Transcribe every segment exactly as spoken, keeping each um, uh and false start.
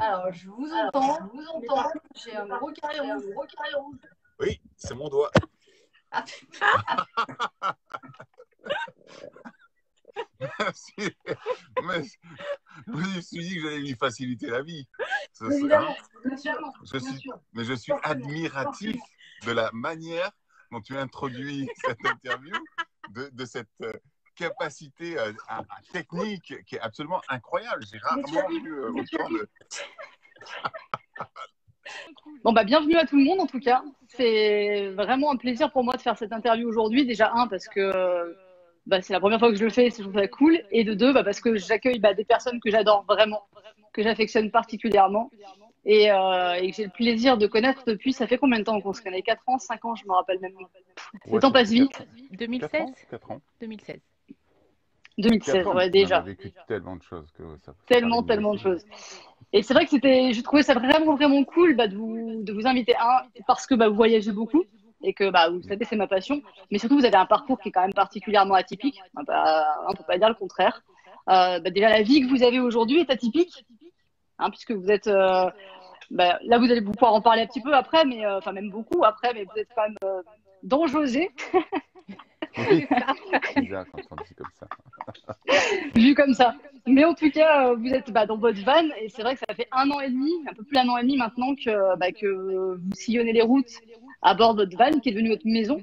Alors, je vous entends, je vous entends. J'ai un gros carré rouge, gros carré rouge. Oui, c'est mon doigt. Ah. Merci. Mais, je me suis dit que j'allais lui faciliter la vie. Ça, c'est- Évidemment, hein. bien sûr, Je bien suis, sûr. mais je suis admiratif de la manière dont tu introduis cette interview, de, de cette euh, capacité euh, à- à technique qui est absolument incroyable. J'ai rarement vu euh, autant de... Bon, bah, bienvenue à tout le monde en tout cas. C'est vraiment un plaisir pour moi de faire cette interview aujourd'hui. Déjà, un, parce que bah, c'est la première fois que je le fais, je trouve ça cool. Et de deux, bah, parce que j'accueille bah, des personnes que j'adore vraiment, que j'affectionne particulièrement. Et, euh, et que j'ai le plaisir de connaître depuis, ça fait combien de temps qu'on se connaît? quatre ans, cinq ans, je me rappelle même. Le Ouais, temps ça passe fait vite. quatre ans. deux mille quatre seize ans, quatre ans. deux mille seize. deux mille seize, quatre ans, ouais, on a déjà. vécu tellement de choses que ça, ça Tellement, paraît tellement de impossible. choses. Et c'est vrai que c'était, je trouvais ça vraiment, vraiment cool bah, de, vous, de vous inviter, un, parce que bah, vous voyagez beaucoup et que bah, vous savez, c'est ma passion, mais surtout, vous avez un parcours qui est quand même particulièrement atypique. On ne peut pas dire le contraire. Euh, bah, déjà, la vie que vous avez aujourd'hui est atypique, hein, puisque vous êtes. Euh, bah, là, vous allez pouvoir en parler un petit peu après, mais euh, enfin, même beaucoup après, mais vous êtes quand même euh, dans José. Oui, c'est bizarre quand on dit comme ça. Vu comme ça. Mais en tout cas, euh, vous êtes bah, dans votre van et c'est vrai que ça fait un an et demi, un peu plus d'un an et demi maintenant que, bah, que vous sillonnez les routes à bord de votre van qui est devenue votre maison.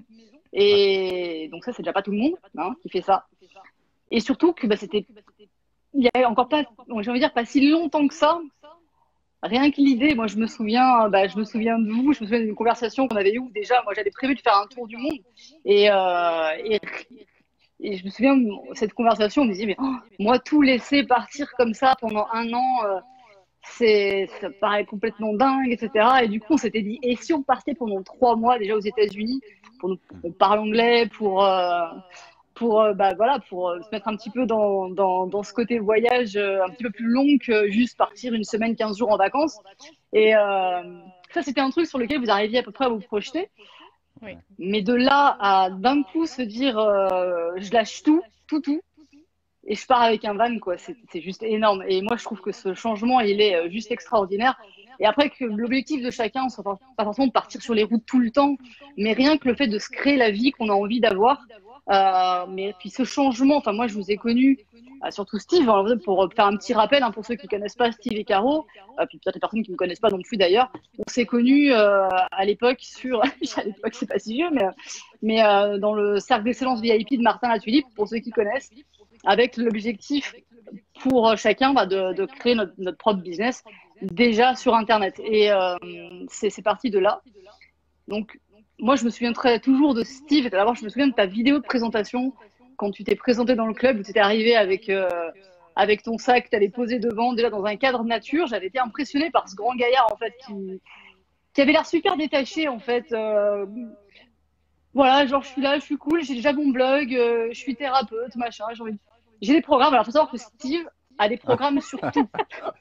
Et donc ça, c'est déjà pas tout le monde hein, qui fait ça. Et surtout que bah, c'était, il y a encore pas, bon, j'ai envie de dire pas si longtemps que ça. Rien que l'idée, moi je me souviens, bah, je me souviens de vous, je me souviens d'une conversation qu'on avait eue où déjà, moi j'avais prévu de faire un tour du monde et, euh, et Et je me souviens de cette conversation, on me disait, mais oh, moi, tout laisser partir comme ça pendant un an, euh, c'est, ça paraît complètement dingue, et cetera. Et du coup, on s'était dit, et si on partait pendant trois mois déjà aux États-Unis, pour nous, on parle anglais, pour, euh, pour, euh, bah, voilà, pour euh, se mettre un petit peu dans, dans, dans ce côté voyage euh, un petit peu plus long que juste partir une semaine, quinze jours en vacances. Et euh, ça, c'était un truc sur lequel vous arriviez à peu près à vous projeter. Oui. Mais de là à d'un coup se dire euh, je lâche tout, tout, tout, et je pars avec un van, quoi, c'est c'est juste énorme. Et moi, je trouve que ce changement, il est euh, juste extraordinaire. Et après, que l'objectif de chacun, c'est pas forcément de partir sur les routes tout le temps, mais rien que le fait de se créer la vie qu'on a envie d'avoir. Euh, mais puis ce changement, enfin, moi, je vous ai connu, euh, surtout Steve, hein, pour faire un petit rappel, hein, pour ceux qui connaissent pas Steve et Caro, euh, puis peut-être les personnes qui ne me connaissent pas non plus d'ailleurs, on s'est connus euh, à l'époque sur, à l'époque, c'est pas si vieux, mais, mais euh, dans le cercle d'excellence V I P de Martin Latulippe, pour ceux qui connaissent, avec l'objectif pour chacun bah, de, de créer notre, notre propre business déjà sur Internet. Et euh, c'est parti de là. Donc, moi, je me souviendrai toujours de Steve. D'abord, je me souviens de ta vidéo de présentation quand tu t'es présenté dans le club, où tu étais arrivé avec, euh, avec ton sac, tu allais poser devant, déjà dans un cadre nature. J'avais été impressionnée par ce grand gaillard, en fait, qui, qui avait l'air super détaché, en fait. Euh, voilà, genre, je suis là, je suis cool, j'ai déjà mon blog, euh, je suis thérapeute, machin, j'ai envie de... J'ai des programmes. Alors, il faut savoir que Steve a des programmes sur tout.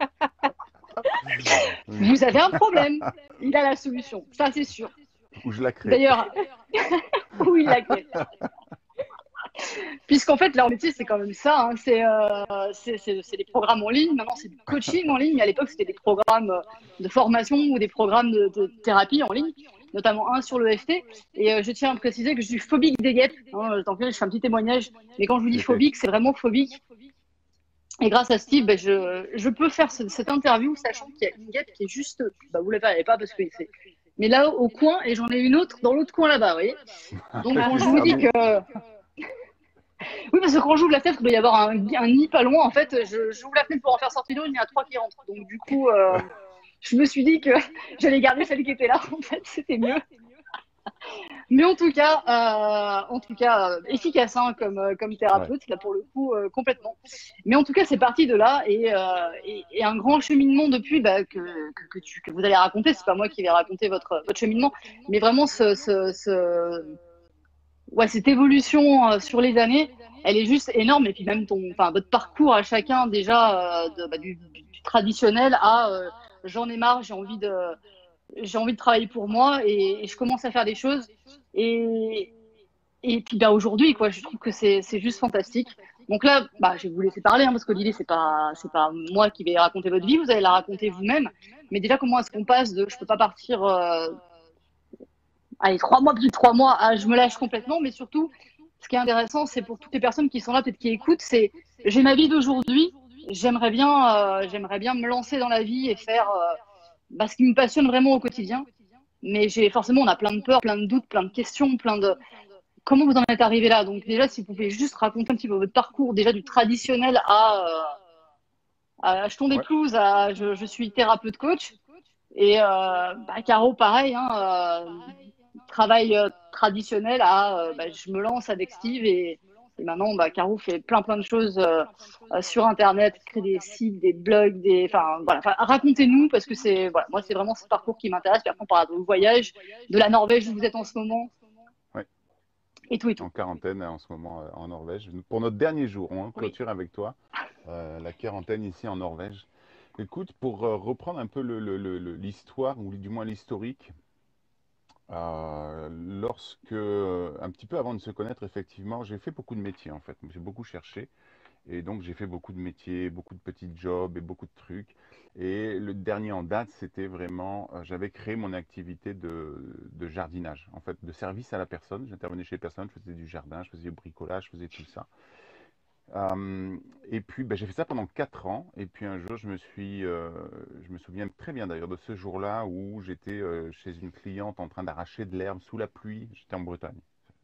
Vous avez un problème, il a la solution, ça c'est sûr. Ou je la crée. D'ailleurs, où il la crée. Puisqu'en fait, leur métier, c'est quand même ça. Hein. C'est euh, des programmes en ligne. Maintenant, c'est du coaching en ligne. Mais à l'époque, c'était des programmes de formation ou des programmes de, de thérapie en ligne, notamment un sur le F T. Et euh, je tiens à préciser que je suis phobique des guêpes. Hein, tant que je fais un petit témoignage. Mais quand je vous dis phobique, c'est vraiment phobique. Et grâce à Steve, bah, je, je peux faire ce, cette interview, sachant qu'il y a une guêpe qui est juste, bah, vous ne la verrez pas parce que c'est, mais là au coin, et j'en ai une autre dans l'autre coin là-bas, vous voyez. Donc quand je vous dis que, oui, parce que quand j'ouvre la fenêtre, il doit y avoir un, un nid pas loin. En fait, je j'ouvre la fenêtre pour en faire sortir une, il y en a trois qui rentrent. Donc du coup, euh, je me suis dit que j'allais garder celle qui était là. En fait, c'était mieux. Mais en tout cas, euh, en tout cas, euh, efficace hein, comme comme thérapeute ouais. Là pour le coup euh, complètement. Mais en tout cas, c'est parti de là et, euh, et, et un grand cheminement depuis bah, que, que que tu que vous allez raconter. C'est pas moi qui vais raconter votre votre cheminement, mais vraiment ce ce, ce... ouais cette évolution euh, sur les années, elle est juste énorme. Et puis même ton, enfin votre parcours à chacun déjà euh, de, bah, du, du, du traditionnel à euh, j'en ai marre, j'ai envie de j'ai envie de travailler pour moi et, et je commence à faire des choses et et puis bah aujourd'hui quoi je trouve que c'est c'est juste fantastique Donc là, bah, je vais vous laisser parler, hein, parce que l'idée, c'est pas, c'est pas moi qui vais raconter votre vie, vous allez la raconter vous-même. Mais déjà, comment est-ce qu'on passe de je peux pas partir, euh, allez, trois mois, plus de trois mois, à je me lâche complètement, mais surtout, ce qui est intéressant, c'est pour toutes les personnes qui sont là, peut-être qui écoutent, c'est j'ai ma vie d'aujourd'hui, j'aimerais bien, euh, j'aimerais bien me lancer dans la vie et faire euh, bah, ce qui me passionne vraiment au quotidien. Mais j'ai forcément, on a plein de peurs, plein de doutes, plein de questions, plein de. Comment vous en êtes arrivé là? Donc déjà, si vous pouvez juste raconter un petit peu votre parcours, déjà du traditionnel à, euh, à achetons des Ouais. pelouses, à je, je suis thérapeute coach. Et euh, bah, Caro, pareil, hein, euh, travail euh, traditionnel à euh, bah, je me lance avec Steve et, et maintenant bah, Caro fait plein plein de choses euh, euh, sur Internet, crée des sites, des blogs, des, enfin voilà, enfin, racontez-nous parce que c'est voilà, moi c'est vraiment ce parcours qui m'intéresse. Puis après on parlera de vos voyages, de la Norvège où vous êtes en ce moment Ouais. et tout et tout. En quarantaine en ce moment euh, en Norvège. Pour notre dernier jour, on Oui. clôture avec toi euh, la quarantaine ici en Norvège. Écoute, pour euh, reprendre un peu le- le- le- le- l'histoire, ou du moins l'historique, euh, lorsque, euh, un petit peu avant de se connaître, effectivement, j'ai fait beaucoup de métiers en fait. J'ai beaucoup cherché. Et donc, j'ai fait beaucoup de métiers, beaucoup de petits jobs et beaucoup de trucs. Et le dernier en date, c'était vraiment, euh, j'avais créé mon activité de, de jardinage, en fait, de service à la personne. J'intervenais chez les personnes, je faisais du jardin, je faisais du bricolage, je faisais tout ça. Euh, et puis, ben, j'ai fait ça pendant quatre ans. Et puis un jour, je me suis, euh, je me souviens très bien d'ailleurs de ce jour-là où j'étais euh, chez une cliente en train d'arracher de l'herbe sous la pluie. J'étais en Bretagne.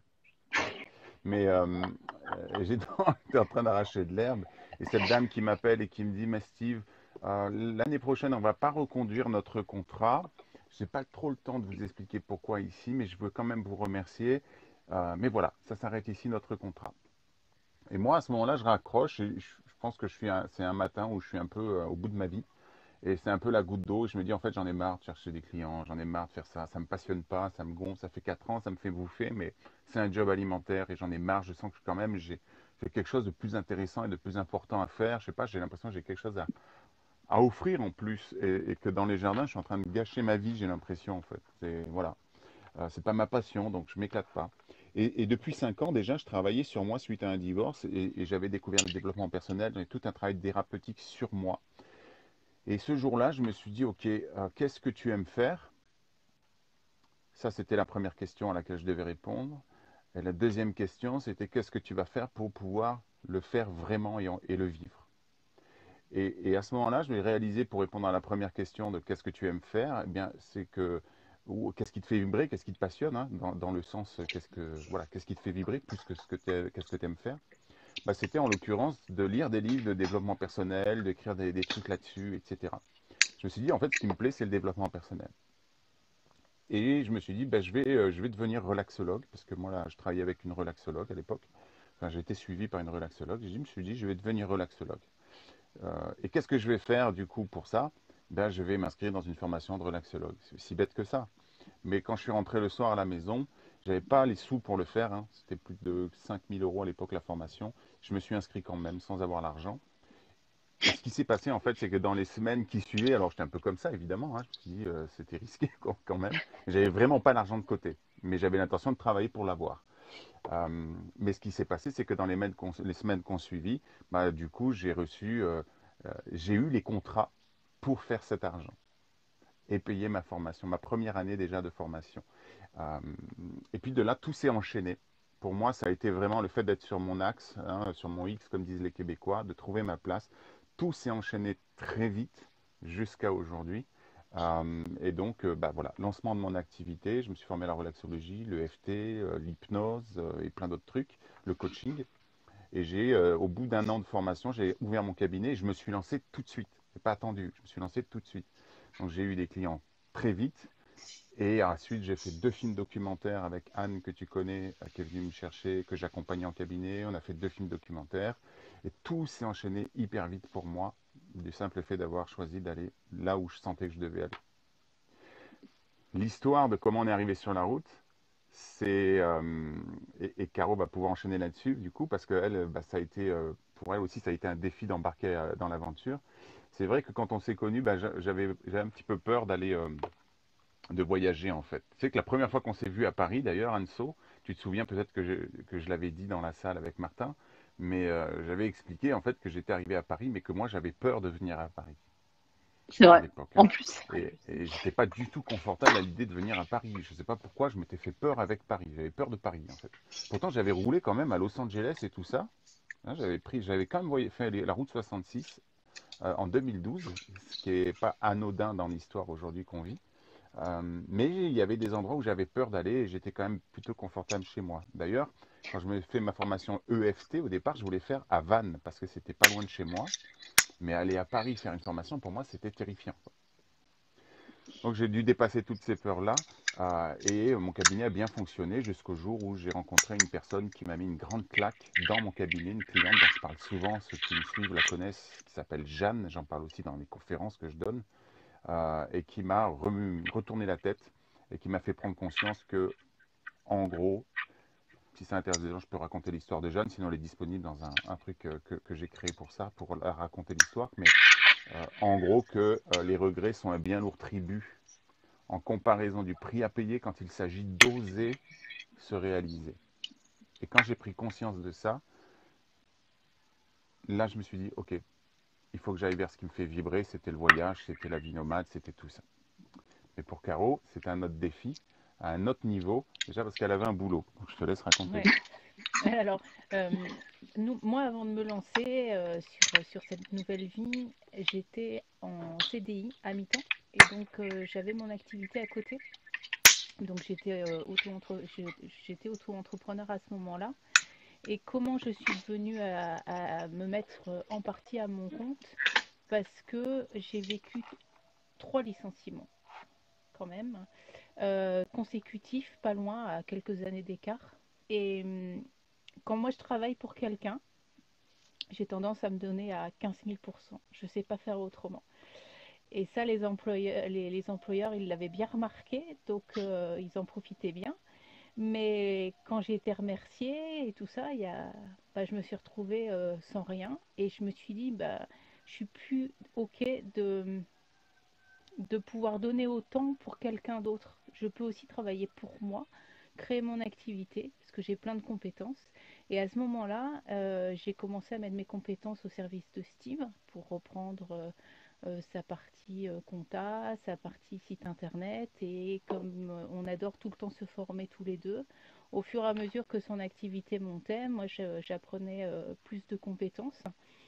Mais euh, euh, j'étais en j'étais en train d'arracher de l'herbe et cette dame qui m'appelle et qui me dit, mais Steve, euh, l'année prochaine, on va pas reconduire notre contrat. Je n'ai pas trop le temps de vous expliquer pourquoi ici, mais je veux quand même vous remercier. Euh, mais voilà, ça s'arrête ici, notre contrat. Et moi, à ce moment-là, je raccroche et je, je pense que je suis un- c'est un matin où je suis un peu euh, au bout de ma vie. Et c'est un peu la goutte d'eau. Je me dis, en fait, j'en ai marre de chercher des clients, j'en ai marre de faire ça. Ça me passionne pas, ça me gonfle. Ça fait quatre ans, ça me fait bouffer, mais c'est un job alimentaire et j'en ai marre. Je sens que quand même, j'ai j'ai quelque chose de plus intéressant et de plus important à faire. Je sais pas, j'ai l'impression que j'ai quelque chose à, à offrir en plus. Et, et que dans les jardins, je suis en train de gâcher ma vie, j'ai l'impression, en fait. C'est, voilà. Euh, c'est pas ma passion, donc je m'éclate pas. Et, et depuis cinq ans déjà, je travaillais sur moi suite à un divorce et, et j'avais découvert le développement personnel, j'avais tout un travail thérapeutique sur moi. Et ce jour-là, je me suis dit, OK, euh, qu'est-ce que tu aimes faire? Ça, c'était la première question à laquelle je devais répondre. Et la deuxième question, c'était qu'est-ce que tu vas faire pour pouvoir le faire vraiment et, en- et le vivre? Et, et à ce moment-là, je vais réaliser, pour répondre à la première question de qu'est-ce que tu aimes faire, eh bien, c'est que, ou qu'est-ce qui te fait vibrer, qu'est-ce qui te passionne, hein, dans, dans le sens, qu'est-ce que, voilà, qu'est-ce qui te fait vibrer plus que ce que tu qu'est-ce que tu aimes faire? Bah, c'était en l'occurrence de lire des livres de développement personnel, d'écrire des, des trucs là-dessus, et cetera. Je me suis dit, en fait, ce qui me plaît, c'est le développement personnel. Et je me suis dit, ben, je vais, euh, je vais devenir relaxologue, parce que moi, là, je travaillais avec une relaxologue à l'époque. Enfin, j'ai été suivi par une relaxologue. Et je me suis dit, je vais devenir relaxologue. Euh, et qu'est-ce que je vais faire, du coup, pour ça? Ben, je vais m'inscrire dans une formation de relaxologue. C'est aussi bête que ça. Mais quand je suis rentré le soir à la maison, je n'avais pas les sous pour le faire, hein. C'était plus de cinq mille euros à l'époque, la formation. Je me suis inscrit quand même, sans avoir l'argent. Et ce qui s'est passé, en fait, c'est que dans les semaines qui suivaient, alors j'étais un peu comme ça, évidemment, hein, je me suis dit, euh, c'était risqué quand quand même. J'avais vraiment pas l'argent de côté, mais j'avais l'intention de travailler pour l'avoir. Euh, mais ce qui s'est passé, c'est que dans les, semaines qu'on les semaines qu'on suivit, bah, du coup, j'ai reçu, euh, euh, j'ai eu les contrats pour faire cet argent et payer ma formation, ma première année déjà de formation. Euh, et puis de là, tout s'est enchaîné. Pour moi, ça a été vraiment le fait d'être sur mon axe, hein, sur mon X, comme disent les Québécois, de trouver ma place. Tout s'est enchaîné très vite jusqu'à aujourd'hui. Euh, et donc, euh, bah, voilà, lancement de mon activité. Je me suis formé à la relaxologie, le F T, euh, l'hypnose euh, et plein d'autres trucs, le coaching. Et j'ai, euh, au bout d'un an de formation, j'ai ouvert mon cabinet et je me suis lancé tout de suite. Je n'ai pas attendu, je me suis lancé tout de suite. Donc, j'ai eu des clients très vite. Et ensuite, j'ai fait deux films documentaires avec Anne, que tu connais, euh, qui est venue me chercher, que j'accompagnais en cabinet. On a fait deux films documentaires. Et tout s'est enchaîné hyper vite pour moi, du simple fait d'avoir choisi d'aller là où je sentais que je devais aller. L'histoire de comment on est arrivé sur la route, c'est. Euh, et, et Caro va pouvoir enchaîner là-dessus, du coup, parce que elle, bah, ça a été, euh, pour elle aussi, ça a été un défi d'embarquer euh, dans l'aventure. C'est vrai que quand on s'est connus, bah, j'a- j'avais j'avais un petit peu peur d'aller. Euh, de voyager en fait. Tu sais que la première fois qu'on s'est vu à Paris d'ailleurs, Anso, tu te souviens peut-être que je, que je l'avais dit dans la salle avec Martin, mais euh, j'avais expliqué en fait que j'étais arrivé à Paris, mais que moi j'avais peur de venir à Paris C'est à vrai. l'époque. En Hein. plus. Et, et j'étais pas du tout confortable à l'idée de venir à Paris. Je sais pas pourquoi, je m'étais fait peur avec Paris. J'avais peur de Paris en fait. Pourtant, j'avais roulé quand même à Los Angeles et tout ça. Hein, j'avais pris, j'avais quand même voyé- fait les- la route soixante-six euh, en deux mille douze, ce qui est pas anodin dans l'histoire aujourd'hui qu'on vit. Euh, mais il y avait des endroits où j'avais peur d'aller et j'étais quand même plutôt confortable chez moi. D'ailleurs, quand je me fais ma formation E F T, au départ, je voulais faire à Vannes parce que c'était pas loin de chez moi. Mais aller à Paris faire une formation, pour moi, c'était terrifiant. Donc j'ai dû dépasser toutes ces peurs-là euh, et mon cabinet a bien fonctionné jusqu'au jour où j'ai rencontré une personne qui m'a mis une grande claque dans mon cabinet, une cliente dont je parle souvent, ceux qui me suivent la connaissent, qui s'appelle Jeanne, j'en parle aussi dans les conférences que je donne, euh, et qui m'a remu- retourné la tête et qui m'a fait prendre conscience que, en gros, si ça intéresse des gens, je peux raconter l'histoire de Jeanne, sinon elle est disponible dans un, un truc euh, que, que j'ai créé pour ça, pour la raconter l'histoire, mais euh, en gros que euh, les regrets sont un bien lourd tribut en comparaison du prix à payer quand il s'agit d'oser se réaliser. Et quand j'ai pris conscience de ça, là je me suis dit, ok, il faut que j'aille vers ce qui me fait vibrer, c'était le voyage, c'était la vie nomade, c'était tout ça. Mais pour Caro, c'était un autre défi, à un autre niveau, déjà parce qu'elle avait un boulot. Donc je te laisse raconter. Ouais. Alors, euh, nous, moi, avant de me lancer euh, sur, sur cette nouvelle vie, j'étais en C D I à mi-temps et donc euh, j'avais mon activité à côté. Donc j'étais euh, auto-entre- je- j'étais auto-entrepreneur à ce moment-là. Et comment je suis devenue à, à me mettre en partie à mon compte? Parce que j'ai vécu trois licenciements quand même, euh, consécutifs, pas loin, à quelques années d'écart. Et hum, quand moi je travaille pour quelqu'un, j'ai tendance à me donner à quinze mille pour cent. Je ne sais pas faire autrement. Et ça, les employeurs, les, les employeurs ils l'avaient bien remarqué, donc euh, ils en profitaient bien. Mais quand j'ai été remerciée et tout ça, il y a, bah, je me suis retrouvée euh, sans rien. Et je me suis dit, bah, je suis plus OK de, de pouvoir donner autant pour quelqu'un d'autre. Je peux aussi travailler pour moi, créer mon activité, parce que j'ai plein de compétences. Et à ce moment-là, euh, j'ai commencé à mettre mes compétences au service de Steve pour reprendre euh, euh, sa partie euh, compta, sa partie site internet. Et comme euh, on adore tout le temps se former tous les deux, au fur et à mesure que son activité montait, moi j'apprenais euh, plus de compétences.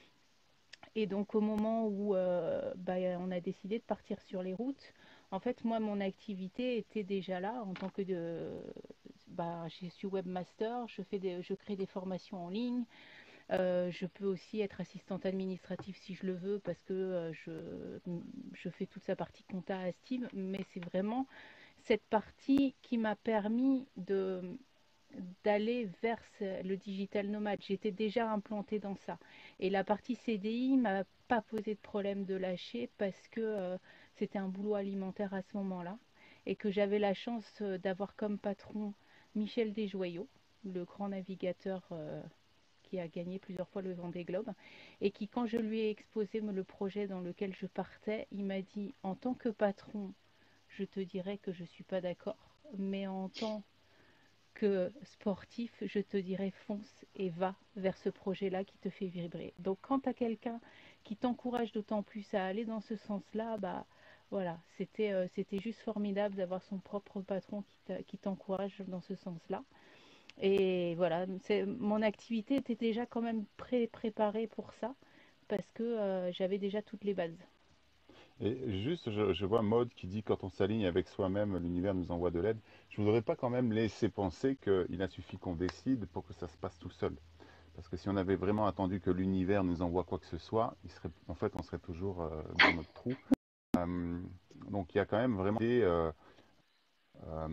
Et donc au moment où euh, bah, on a décidé de partir sur les routes, en fait moi mon activité était déjà là en tant que de, bah, je suis webmaster, je, fais des, je crée des formations en ligne, euh, je peux aussi être assistante administrative si je le veux parce que euh, je, je fais toute sa partie compta à Steve, mais c'est vraiment cette partie qui m'a permis de d'aller vers le digital nomade. J'étais déjà implantée dans ça. Et la partie C D I m'a pas posé de problème de lâcher parce que euh, c'était un boulot alimentaire à ce moment-là et que j'avais la chance euh, d'avoir comme patron Michel Desjoyaux, le grand navigateur euh, qui a gagné plusieurs fois le Vendée Globe et qui, quand je lui ai exposé le projet dans lequel je partais, il m'a dit en tant que patron, je te dirais que je ne suis pas d'accord, mais en tant que sportif, je te dirais fonce et va vers ce projet-là qui te fait vibrer. Donc quand tu as quelqu'un qui t'encourage d'autant plus à aller dans ce sens-là, bah voilà, c'était euh, c'était juste formidable d'avoir son propre patron qui t'encourage dans ce sens-là. Et voilà, mon activité était déjà quand même pré préparée pour ça parce que euh, j'avais déjà toutes les bases. Et juste, je, je vois Maud qui dit quand on s'aligne avec soi-même, l'univers nous envoie de l'aide. Je voudrais pas quand même laisser penser qu'il a suffi qu'on décide pour que ça se passe tout seul. Parce que si on avait vraiment attendu que l'univers nous envoie quoi que ce soit, il serait, en fait, on serait toujours euh, dans notre trou. Euh, donc il y a quand même vraiment des, euh, euh,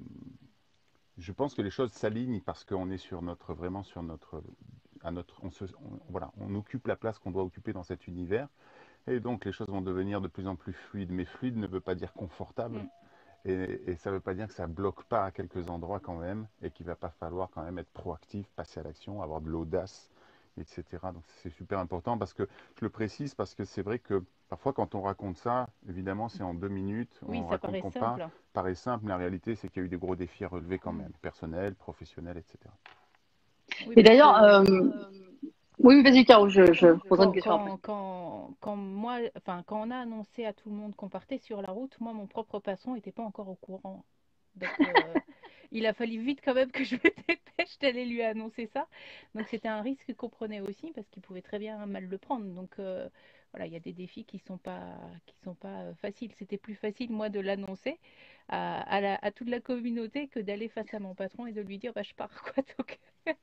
je pense que les choses s'alignent parce qu'on est sur notre, vraiment sur notre, à notre, on se, on- voilà, on occupe la place qu'on doit occuper dans cet univers. Et donc les choses vont devenir de plus en plus fluides. Mais fluide ne veut pas dire confortable. Mm. Et, et ça ne veut pas dire que ça ne bloque pas à quelques endroits quand même. Et qu'il ne va pas falloir quand même être proactif, passer à l'action, avoir de l'audace, et cetera. Donc c'est super important parce que, je le précise parce que c'est vrai que parfois quand on raconte ça, évidemment c'est en deux minutes, Oui, on ça raconte paraît qu'on part, simple. paraît simple, mais la réalité c'est qu'il y a eu des gros défis à relever quand Mm. même, personnels, professionnels, et cetera. Oui, Et parce d'ailleurs, que euh, Oui, vas-y, Caro, je, je poserai une Quand, question après. quand, quand, quand moi, enfin, quand on a annoncé à tout le monde qu'on partait sur la route, moi, mon propre patron n'était pas encore au courant. Donc, euh, il a fallu vite quand même que je me dépêche d'aller lui annoncer ça. Donc, c'était un risque qu'on prenait aussi parce qu'il pouvait très bien mal le prendre. Donc, euh, voilà, il y a des défis qui sont pas, qui sont pas euh, faciles. C'était plus facile, moi, de l'annoncer à, à, la- à toute la communauté que d'aller face à mon patron et de lui dire, bah, je pars, quoi. Donc,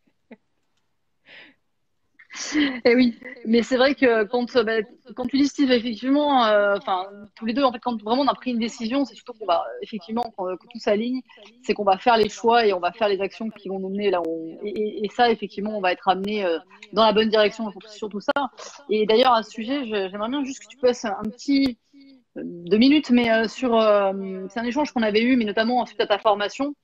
Eh oui, mais c'est vrai que quand, euh, bah, quand tu dis Steve, effectivement, euh, enfin, tous les deux, en fait, quand vraiment on a pris une décision, c'est surtout qu'on va, effectivement, quand, que tout s'aligne, c'est qu'on va faire les choix et on va faire les actions qui vont nous mener là où on... et, et- et ça, effectivement, on va être amené euh, dans la bonne direction sur, sur tout ça. Et d'ailleurs, à ce sujet, je- j'aimerais bien juste que tu passes un petit, euh, deux minutes, mais euh, sur, euh, c'est un échange qu'on avait eu, mais notamment suite à ta formation.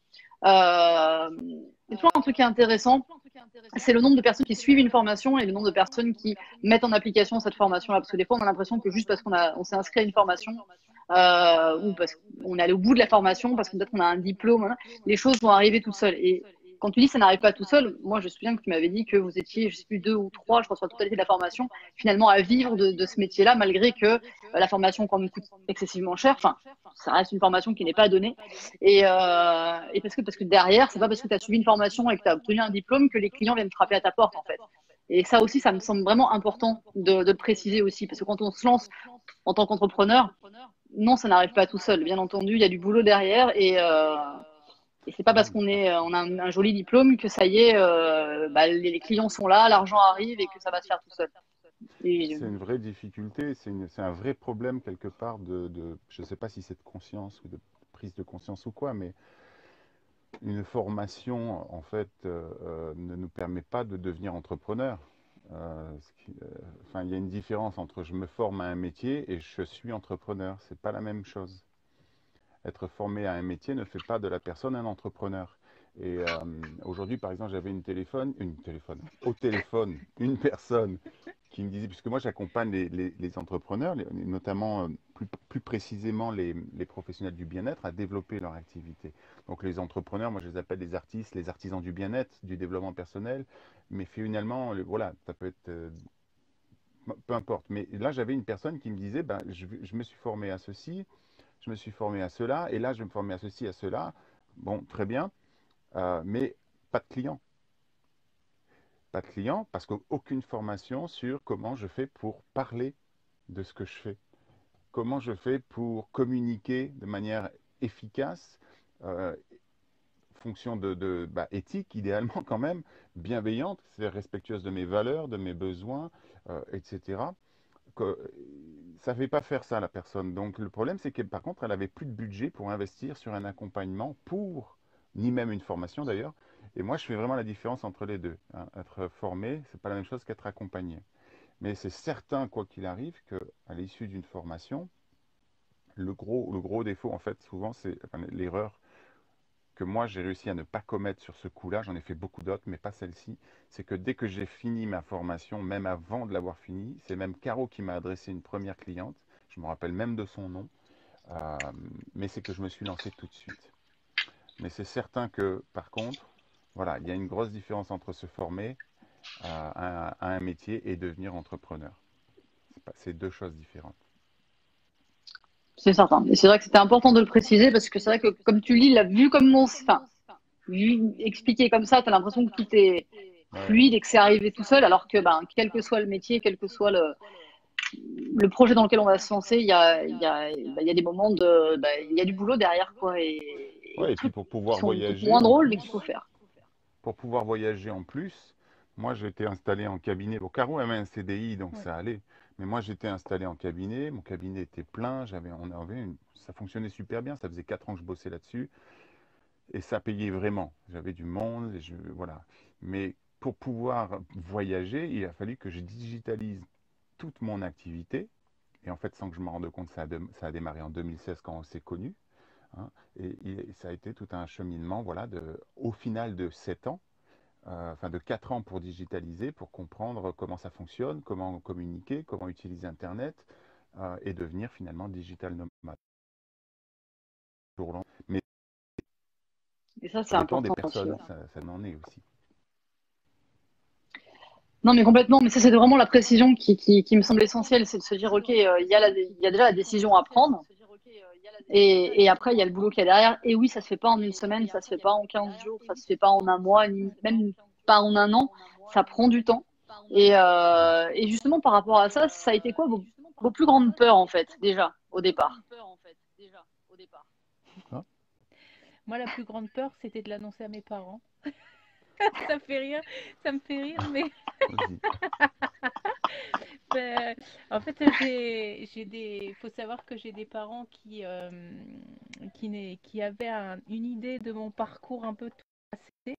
Euh, et toi, un truc qui est intéressant, c'est le nombre de personnes qui suivent une formation et le nombre de personnes qui mettent en application cette formation-là. Parce que des fois, on a l'impression que juste parce qu'on a, on s'est inscrit à une formation euh, ou parce qu'on est allé au bout de la formation, parce que peut-être qu'on a un diplôme, hein, les choses vont arriver toutes seules. Et quand tu dis ça n'arrive pas tout seul, moi je me souviens que tu m'avais dit que vous étiez, je sais plus, deux ou trois, je crois, sur la totalité de la formation, finalement à vivre de, de ce métier-là, malgré que euh, la formation quand même coûte excessivement cher. Enfin, ça reste une formation qui n'est pas donnée. Et, euh, et parce que parce que derrière, c'est pas parce que tu as suivi une formation et que tu as obtenu un diplôme que les clients viennent frapper à ta porte en fait. Et ça aussi, ça me semble vraiment important de, de le préciser aussi, parce que quand on se lance en tant qu'entrepreneur, non, ça n'arrive pas tout seul. Bien entendu, il y a du boulot derrière et, euh, et c'est pas parce Oui, qu'on est, on a un, un joli diplôme que ça y est, euh, bah, les, les clients sont là, l'argent arrive et que ça va se faire tout seul. Et, c'est une vraie difficulté, c'est une- c'est un vrai problème quelque part de, de- je ne sais pas si c'est de conscience ou de prise de conscience ou quoi, mais une formation, en fait, euh, euh, ne nous permet pas de devenir entrepreneur. Euh, ce qui- euh, enfin, il y a une différence entre je me forme à un métier et je suis entrepreneur. C'est pas la même chose. Être formé à un métier ne fait pas de la personne un entrepreneur. Et euh, aujourd'hui, par exemple, j'avais une téléphone, une téléphone, au téléphone, une personne qui me disait, puisque moi j'accompagne les, les- les entrepreneurs, les- notamment euh, plus, plus précisément les, les professionnels du bien-être, à développer leur activité. Donc les entrepreneurs, moi je les appelle les artistes, les artisans du bien-être, du développement personnel, mais finalement, le- voilà, ça peut être, euh, peu importe. Mais là, j'avais une personne qui me disait, ben, je, je me suis formé à ceci, je me suis formé à cela, et là, je vais me former à ceci, à cela. Bon, très bien, euh, mais pas de clients. Pas de clients parce qu'aucune formation sur comment je fais pour parler de ce que je fais. Comment je fais pour communiquer de manière efficace, euh, fonction de, de bah, éthique, idéalement quand même, bienveillante, c'est respectueuse de mes valeurs, de mes besoins, euh, et cetera. Que, ça ne fait pas faire ça la personne. Donc le problème, c'est que par contre, elle avait plus de budget pour investir sur un accompagnement pour, ni même une formation d'ailleurs. Et moi, je fais vraiment la différence entre les deux, hein. Être formé, c'est pas la même chose qu'être accompagné. Mais c'est certain, quoi qu'il arrive, qu'à l'issue d'une formation, le gros, le gros défaut, en fait, souvent, c'est enfin, l'erreur que moi j'ai réussi à ne pas commettre sur ce coup-là, j'en ai fait beaucoup d'autres, mais pas celle-ci, c'est que dès que j'ai fini ma formation, même avant de l'avoir fini, c'est même Caro qui m'a adressé une première cliente, je me rappelle même de son nom, euh, mais c'est que je me suis lancé tout de suite. Mais c'est certain que, par contre, voilà, il y a une grosse différence entre se former à, à, à un métier et devenir entrepreneur. C'est pas- c'est deux choses différentes. c'est certain. Et c'est vrai que c'était important de le préciser parce que c'est vrai que comme tu lis, la vue comme mon, enfin, vu, expliqué comme ça, tu as l'impression que tout est Ouais. fluide et que c'est arrivé tout seul, alors que ben, quel que soit le métier, quel que soit le, le projet dans lequel on va se lancer, il y a, il y a, ben, il y a des moments de, ben, il y a du boulot derrière, quoi, et, et Ouais, des et puis trucs pour qui pouvoir sont peut-être voyager moins en drôles, mais plus, qu'il faut faire. pour pouvoir voyager en plus, moi j'étais installé en cabinet. Bon, Caro avait un C D I, donc oui. ça allait. Mais moi j'étais installé en cabinet, mon cabinet était plein, j'avais, on avait une- ça fonctionnait super bien, ça faisait quatre ans que je bossais là-dessus, et ça payait vraiment. J'avais du monde, et je, voilà. Mais pour pouvoir voyager, il a fallu que je digitalise toute mon activité, et en fait sans que je me rende compte, ça a, de- ça a démarré en deux mille seize quand on s'est connus, hein, et, et ça a été tout un cheminement, voilà, de, au final de sept ans euh, enfin de quatre ans pour digitaliser, pour comprendre comment ça fonctionne, comment communiquer, comment utiliser Internet euh, et devenir finalement digital nomade. Mais Et ça, ça c'est dépend des important aussi. personnes, Ouais. ça, ça en est aussi. Non, mais complètement. Mais ça, c'est vraiment la précision qui, qui, qui me semble essentielle. C'est de se dire, OK, euh, il y a la, il y a déjà la décision à prendre. Et, et après, il y a le boulot qu'il y a derrière. Et oui, ça se fait pas en une semaine, ça se fait pas en quinze jours, ça se fait pas en un mois, ni même pas en un an. Ça prend du temps. Et, euh, et justement, par rapport à ça, ça a été quoi vos, vos plus grandes peurs, en fait, déjà, au départ? Hein. Moi, la plus grande peur, c'était de l'annoncer à mes parents. Ça fait rire, ça me fait rire, mais Vas-y. ben, en fait, j'ai, j'ai des, faut savoir que j'ai des parents qui, euh, qui, n'est- qui avaient un- une idée de mon parcours un peu tracé,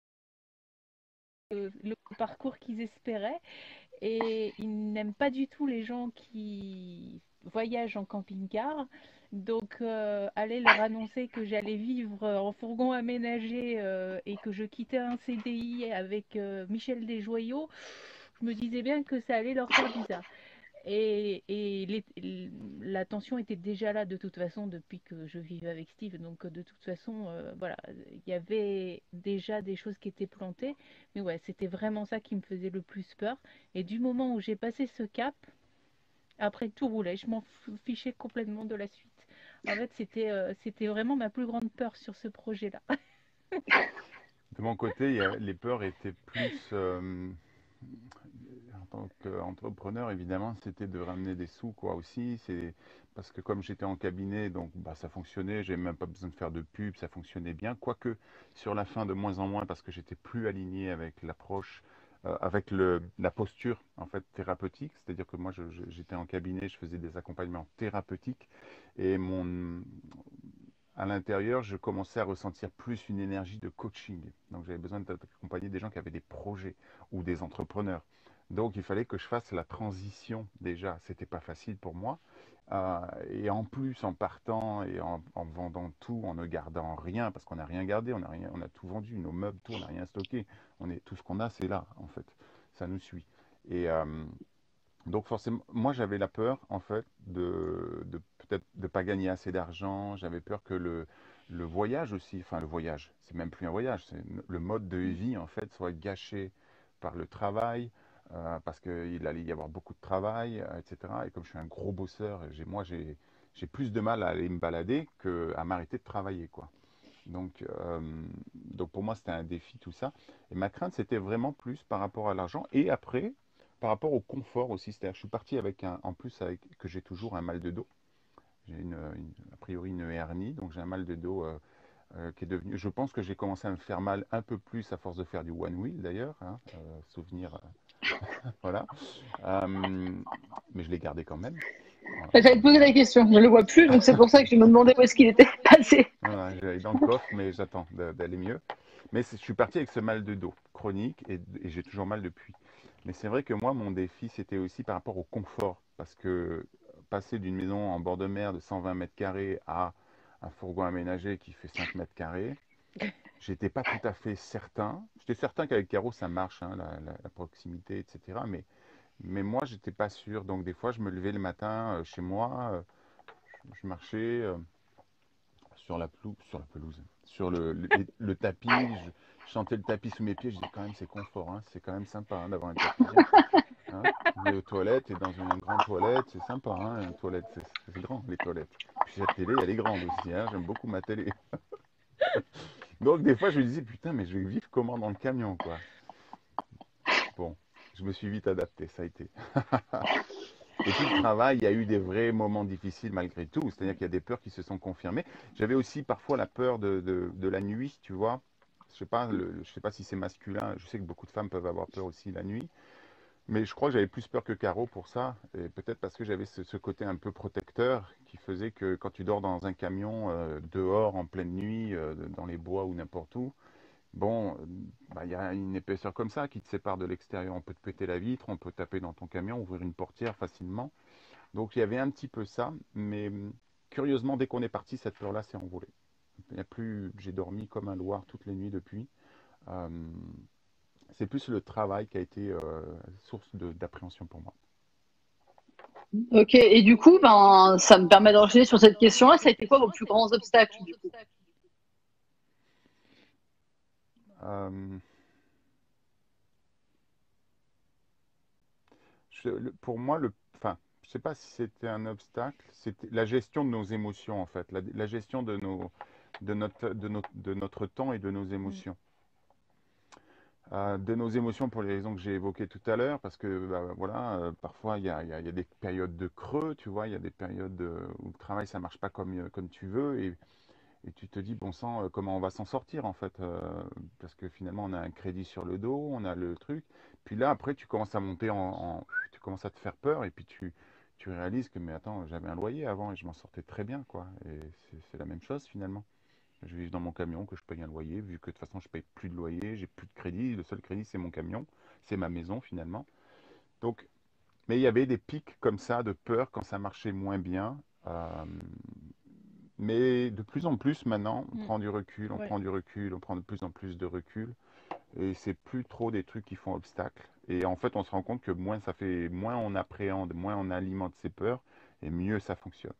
euh, le parcours qu'ils espéraient, et ils n'aiment pas du tout les gens qui voyagent en camping-car. Donc, euh, aller leur annoncer que j'allais vivre en fourgon aménagé euh, et que je quittais un C D I avec euh, Michel Desjoyaux, je me disais bien que ça allait leur faire bizarre. Et, et les- la tension était déjà là de toute façon depuis que je vivais avec Steve. Donc de toute façon, euh, voilà, il y avait déjà des choses qui étaient plantées. Mais ouais, c'était vraiment ça qui me faisait le plus peur. Et du moment où j'ai passé ce cap, après tout roulait. Je m'en fichais complètement de la suite. En fait, c'était euh, c'était vraiment ma plus grande peur sur ce projet-là. De mon côté, il y a- les peurs étaient plus, euh, en tant qu'entrepreneur, évidemment, c'était de ramener des sous, quoi, aussi. C'est parce que comme j'étais en cabinet, donc bah, ça fonctionnait, j'avais même pas besoin de faire de pub, ça fonctionnait bien. Quoique sur la fin, de moins en moins, parce que j'étais plus aligné avec l'approche, euh, avec le, la posture en fait thérapeutique. C'est-à-dire que moi, je- je- j'étais en cabinet, je faisais des accompagnements thérapeutiques et mon à l'intérieur, je commençais à ressentir plus une énergie de coaching. Donc j'avais besoin d'accompagner des gens qui avaient des projets ou des entrepreneurs. Donc il fallait que je fasse la transition déjà. C'était pas facile pour moi. Euh, et en plus, en partant et en, en vendant tout, en ne gardant rien, parce qu'on n'a rien gardé, on a rien, on a tout vendu, nos meubles, tout, on n'a rien stocké. On est, tout ce qu'on a, c'est là, en fait. Ça nous suit. Et, euh, donc forcément, moi j'avais la peur en fait de, de peut-être de pas gagner assez d'argent. J'avais peur que le, le voyage aussi, enfin le voyage, c'est même plus un voyage, c'est le mode de vie en fait soit gâché par le travail, euh, parce qu'il allait y avoir beaucoup de travail, euh, et cetera. Et comme je suis un gros bosseur, j'ai, moi j'ai, j'ai plus de mal à aller me balader qu'à m'arrêter de travailler, quoi. Donc, euh, donc pour moi, c'était un défi tout ça. Et ma crainte, c'était vraiment plus par rapport à l'argent. Et après, par rapport au confort aussi. C'est-à-dire que je suis parti avec un, en plus avec, que j'ai toujours un mal de dos. J'ai une, une- a priori une hernie, donc j'ai un mal de dos euh, euh, qui est devenu. Je pense que j'ai commencé à me faire mal un peu plus à force de faire du one wheel d'ailleurs, hein, euh, souvenir, euh, voilà. Euh, mais je l'ai gardé quand même. Voilà. J'allais te poser la question, je le vois plus, donc c'est pour ça que je me demandais où est-ce qu'il était passé. Voilà, j'allais dans le coffre, mais j'attends de- d'aller mieux. Mais c'est- je suis parti avec ce mal de dos chronique et, et j'ai toujours mal depuis. Mais c'est vrai que moi, mon défi, c'était aussi par rapport au confort. Parce que passer d'une maison en bord de mer de cent vingt mètres carrés à un fourgon aménagé qui fait cinq mètres carrés, j'étais pas tout à fait certain. J'étais certain qu'avec Caro, ça marche, hein, la, la- la proximité, et cetera. Mais, mais moi, j'étais pas sûr. Donc, des fois, je me levais le matin euh, chez moi, euh, je marchais. euh, sur la, plou- sur la pelouse, sur le, le, le tapis. Je, je sentais le tapis sous mes pieds. Je disais quand même, c'est confort, hein, c'est quand même sympa, hein, d'avoir un tapis bien. Hein. Les aux toilettes et dans une grande toilette, c'est sympa, hein, une toilette, c'est c'est grand, les toilettes. Puis cette télé, elle est grande aussi, hein, j'aime beaucoup ma télé. Donc des fois, je me disais, putain, mais je vais vivre comment dans le camion, quoi. Bon, je me suis vite adapté, ça a été. Et puis le travail, il y a eu des vrais moments difficiles malgré tout. C'est-à-dire qu'il y a des peurs qui se sont confirmées. J'avais aussi parfois la peur de, de, de la nuit, tu vois. Je sais pas, le- je sais pas si c'est masculin. Je sais que beaucoup de femmes peuvent avoir peur aussi la nuit. Mais je crois que j'avais plus peur que Caro pour ça. Et peut-être parce que j'avais ce, ce côté un peu protecteur qui faisait que quand tu dors dans un camion, euh, dehors, en pleine nuit, euh, dans les bois ou n'importe où, bon, euh, bah, il y a une épaisseur comme ça qui te sépare de l'extérieur. On peut te péter la vitre, on peut taper dans ton camion, ouvrir une portière facilement. Donc il y avait un petit peu ça, mais hum, curieusement, dès qu'on est parti, cette peur-là s'est envolée. Il y a plus, j'ai dormi comme un loir toutes les nuits depuis. Euh, c'est plus le travail qui a été euh, source de- d'appréhension pour moi. Ok, et du coup, ben, ça me permet d'enchaîner sur cette question-là. Ça a été quoi vos plus grands obstacles, du coup? Euh, je- le- pour moi, le, enfin, je sais pas si c'était un obstacle, c'était la gestion de nos émotions en fait, la, la gestion de nos, de notre, de notre, de notre temps et de nos Mm. émotions. Euh, de nos émotions pour les raisons que j'ai évoquées tout à l'heure, parce que bah, voilà, euh, parfois il y a, il y a- il y a des périodes de creux, tu vois, il y a des périodes euh, où le travail ça marche pas comme, euh, comme tu veux, et, et tu te dis, bon sang, euh, comment on va s'en sortir en fait, euh, parce que finalement on a un crédit sur le dos, on a le truc, puis là après tu commences à monter en, en- tu commences à te faire peur, et puis tu, tu réalises que, mais attends, j'avais un loyer avant et je m'en sortais très bien, quoi, et c'est c'est la même chose finalement. Je vis dans mon camion, que je paye un loyer, vu que de toute façon je paye plus de loyer, j'ai plus de crédit. Le seul crédit c'est mon camion, c'est ma maison finalement. Donc, mais il y avait des pics comme ça de peur quand ça marchait moins bien. Euh, mais de plus en plus maintenant, on Mm. prend du recul, on Ouais. prend du recul, on prend de plus en plus de recul. Et c'est plus trop des trucs qui font obstacle. Et en fait, on se rend compte que moins ça fait, moins on appréhende, moins on alimente ses peurs, et mieux ça fonctionne.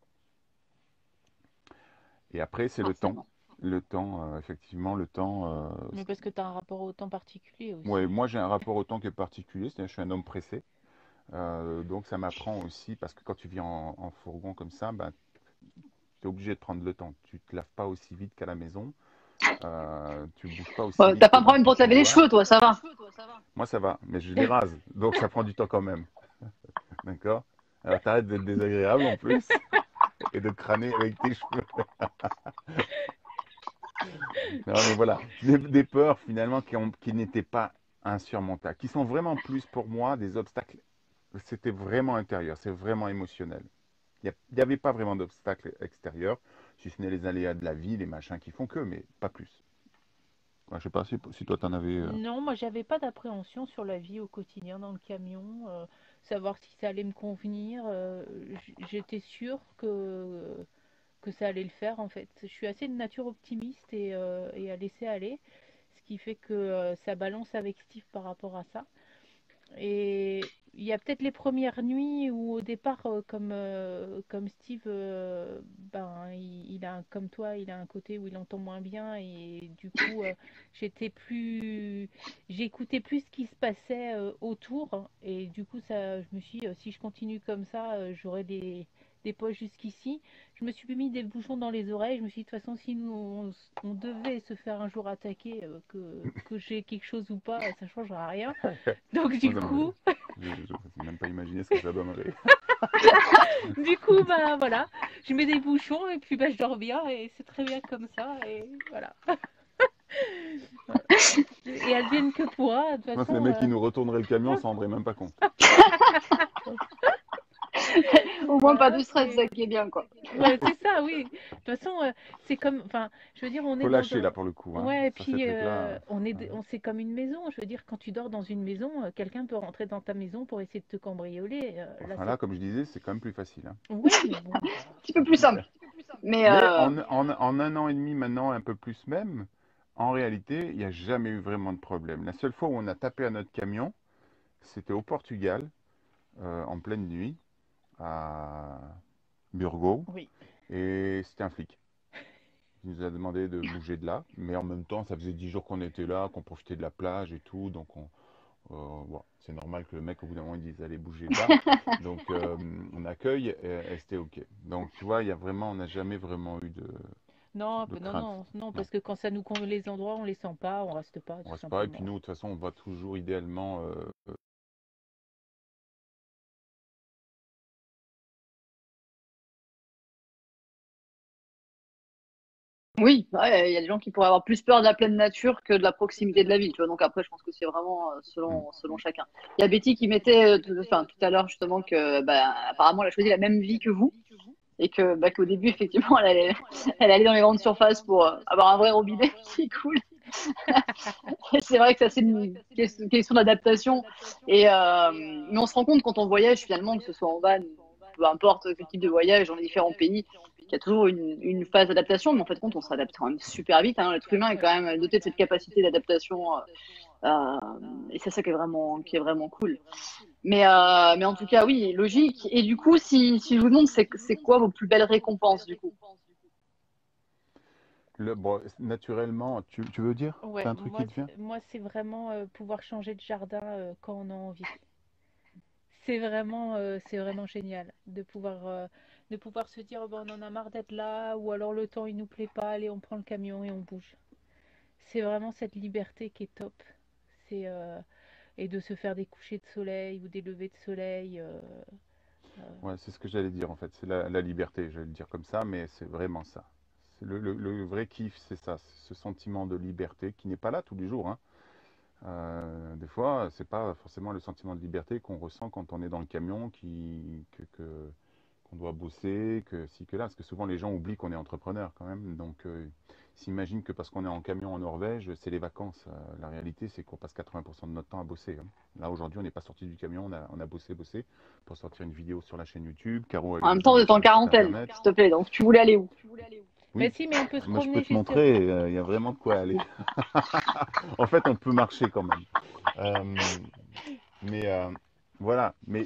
Et après, c'est le temps. Forcément. Le temps, euh, effectivement, le temps, euh, Mais parce que tu as un rapport au temps particulier ouais, aussi. moi j'ai un rapport au temps qui est particulier, c'est-à-dire que je suis un homme pressé. Euh, donc ça m'apprend aussi, parce que quand tu vis en, en fourgon comme ça, ben, tu es obligé de prendre le temps. Tu te laves pas aussi vite qu'à la maison, euh, tu bouges pas aussi Ouais, vite t'as pas que un dans problème ton pour te laver les couloir. cheveux, toi, ça va. Moi ça va, mais je les rase, donc ça prend du temps quand même. D'accord? Alors t'arrêtes d'être désagréable en plus et de crâner avec tes cheveux. Non mais voilà, des, des peurs finalement qui, ont- qui n'étaient pas insurmontables, qui sont vraiment plus pour moi des obstacles. C'était vraiment intérieur, c'est vraiment émotionnel. Il n'y avait pas vraiment d'obstacles extérieurs, si ce n'est les aléas de la vie, les machins qui font que, mais pas plus. Ouais, je sais pas si, si toi t'en avais. euh, Non, moi j'avais pas d'appréhension sur la vie au quotidien dans le camion, euh, savoir si ça allait me convenir. euh, j- j'étais sûre que, que ça allait le faire en fait. Je suis assez de nature optimiste et, euh, et à laisser aller, ce qui fait que euh, ça balance avec Steve par rapport à ça. Et il y a peut-être les premières nuits où au départ, euh, comme, euh, comme Steve, euh, ben, il, il a, un- comme toi, il a un côté où il entend moins bien et du coup, euh, j'étais plus, j'écoutais plus ce qui se passait euh, autour et du coup, ça, je me suis dit, euh, si je continue comme ça, euh, j'aurai des, des poches jusqu'ici. Je me suis mis des bouchons dans les oreilles. Je me suis dit, de toute façon, si nous, on, on devait se faire un jour attaquer, euh, que, que j'ai quelque chose ou pas, ça ne changera rien. Donc Moi, du ça me- coup, je ne sais même pas imaginer ce que ça donnerait. du coup, bah voilà, je mets des bouchons et puis bah je dors bien et c'est très bien comme ça et voilà. Et advienne que pourra, de toute Je pense que les façon. mecs euh, qui nous retourneraient le camion s'en rendraient même pas compte. Au moins, pas voilà, de stress, c'est ça qui est bien, quoi. ouais, c'est ça, oui. De toute façon, euh, c'est comme, enfin, je veux dire, on est Faut dans lâcher là un, pour le coup, hein. ouais, et Ça, ces puis euh, trucs-là. on est, euh, on c'est comme une maison. Je veux dire, quand tu dors dans une maison, euh, quelqu'un peut rentrer dans ta maison pour essayer de te cambrioler. euh, là, Enfin c'est, là, comme je disais, c'est quand même plus facile, hein. ouais, mais bon, bah, Un petit peu plus simple. Mais Mais euh, en, en, en un an et demi maintenant, un peu plus même, en réalité, il n'y a jamais eu vraiment de problème. La seule fois où on a tapé à notre camion, c'était au Portugal, euh, en pleine nuit, à Burgos, oui. et c'était un flic. Il nous a demandé de bouger de là, mais en même temps, ça faisait dix jours qu'on était là, qu'on profitait de la plage et tout, donc on, euh, bon, c'est normal que le mec, au bout d'un moment, il dise allez bouger de là. Donc euh, on accueille et, et c'était OK. Donc tu vois, il y a vraiment, on n'a jamais vraiment eu de, Non, de peu- non, crainte. non, non, Non, parce que quand ça nous convient les endroits, on les sent pas, on reste pas, on tout reste pas. Et puis simplement. nous, de toute façon, on va toujours idéalement. euh, oui, ouais, il y a des gens qui pourraient avoir plus peur de la pleine nature que de la proximité de la ville, tu vois. Donc après, je pense que c'est vraiment euh, hmm. selon, selon chacun. Il y a Betty qui mettait, euh, tout, enfin, tout à l'heure justement que, bah, apparemment, elle a choisi la même vie que vous et que, bah, qu'au début, effectivement, elle allait, elle allait dans les grandes surfaces pour euh, avoir un vrai robinet qui coule. Et c'est vrai que ça, c'est une question, question d'adaptation. Et euh, mais on se rend compte quand on voyage finalement, que ce soit en van, peu importe quel type de voyage dans les différents pays, qu'il y a toujours une, une phase d'adaptation. Mais en fait, compte, on s'adapte quand même super vite. Hein. L'être humain est Ouais. quand même doté de cette capacité d'adaptation. Euh, euh, et c'est ça qui est vraiment, qui est vraiment cool. Mais, euh, mais en tout cas, oui, logique. Et du coup, si, si je vous demande, c'est c'est quoi vos plus belles récompenses du coup? Le, bon, naturellement, tu, tu veux dire? Ouais, T'as un truc moi, qui te vient? c'est- moi c'est vraiment euh, pouvoir changer de jardin euh, quand on a envie. c'est vraiment, euh, c'est vraiment génial de pouvoir, euh, de pouvoir se dire, bon, on en a marre d'être là, ou alors le temps il nous plaît pas, allez, on prend le camion et on bouge. C'est vraiment cette liberté qui est top. C'est euh, et de se faire des couchers de soleil ou des levées de soleil. euh, euh, Ouais, c'est ce que j'allais dire en fait. C'est la, la liberté, je vais le dire comme ça, mais c'est vraiment ça. C'est le, le- le vrai kiff, c'est ça, c'est ce sentiment de liberté qui n'est pas là tous les jours, hein. Euh, des fois, c'est pas forcément le sentiment de liberté qu'on ressent quand on est dans le camion, qui, que, que- qu'on doit bosser, que si que là, parce que souvent les gens oublient qu'on est entrepreneur quand même, donc euh, ils s'imaginent que parce qu'on est en camion en Norvège, c'est les vacances. Euh, la réalité, c'est qu'on passe quatre-vingts pour cent de notre temps à bosser, hein. Là, aujourd'hui, on n'est pas sorti du camion, on a, on a bossé, bossé pour sortir une vidéo sur la chaîne YouTube. Caro a En une même temps, vous vidéo êtes sur en le site quarantaine, internet. s'il te plaît. Donc, tu voulais aller où? Mais Oui, si, mais on peut se moi je peux promener te juste. montrer, euh, il y a vraiment de quoi aller. En fait, on peut marcher quand même. Euh, mais euh, voilà, mais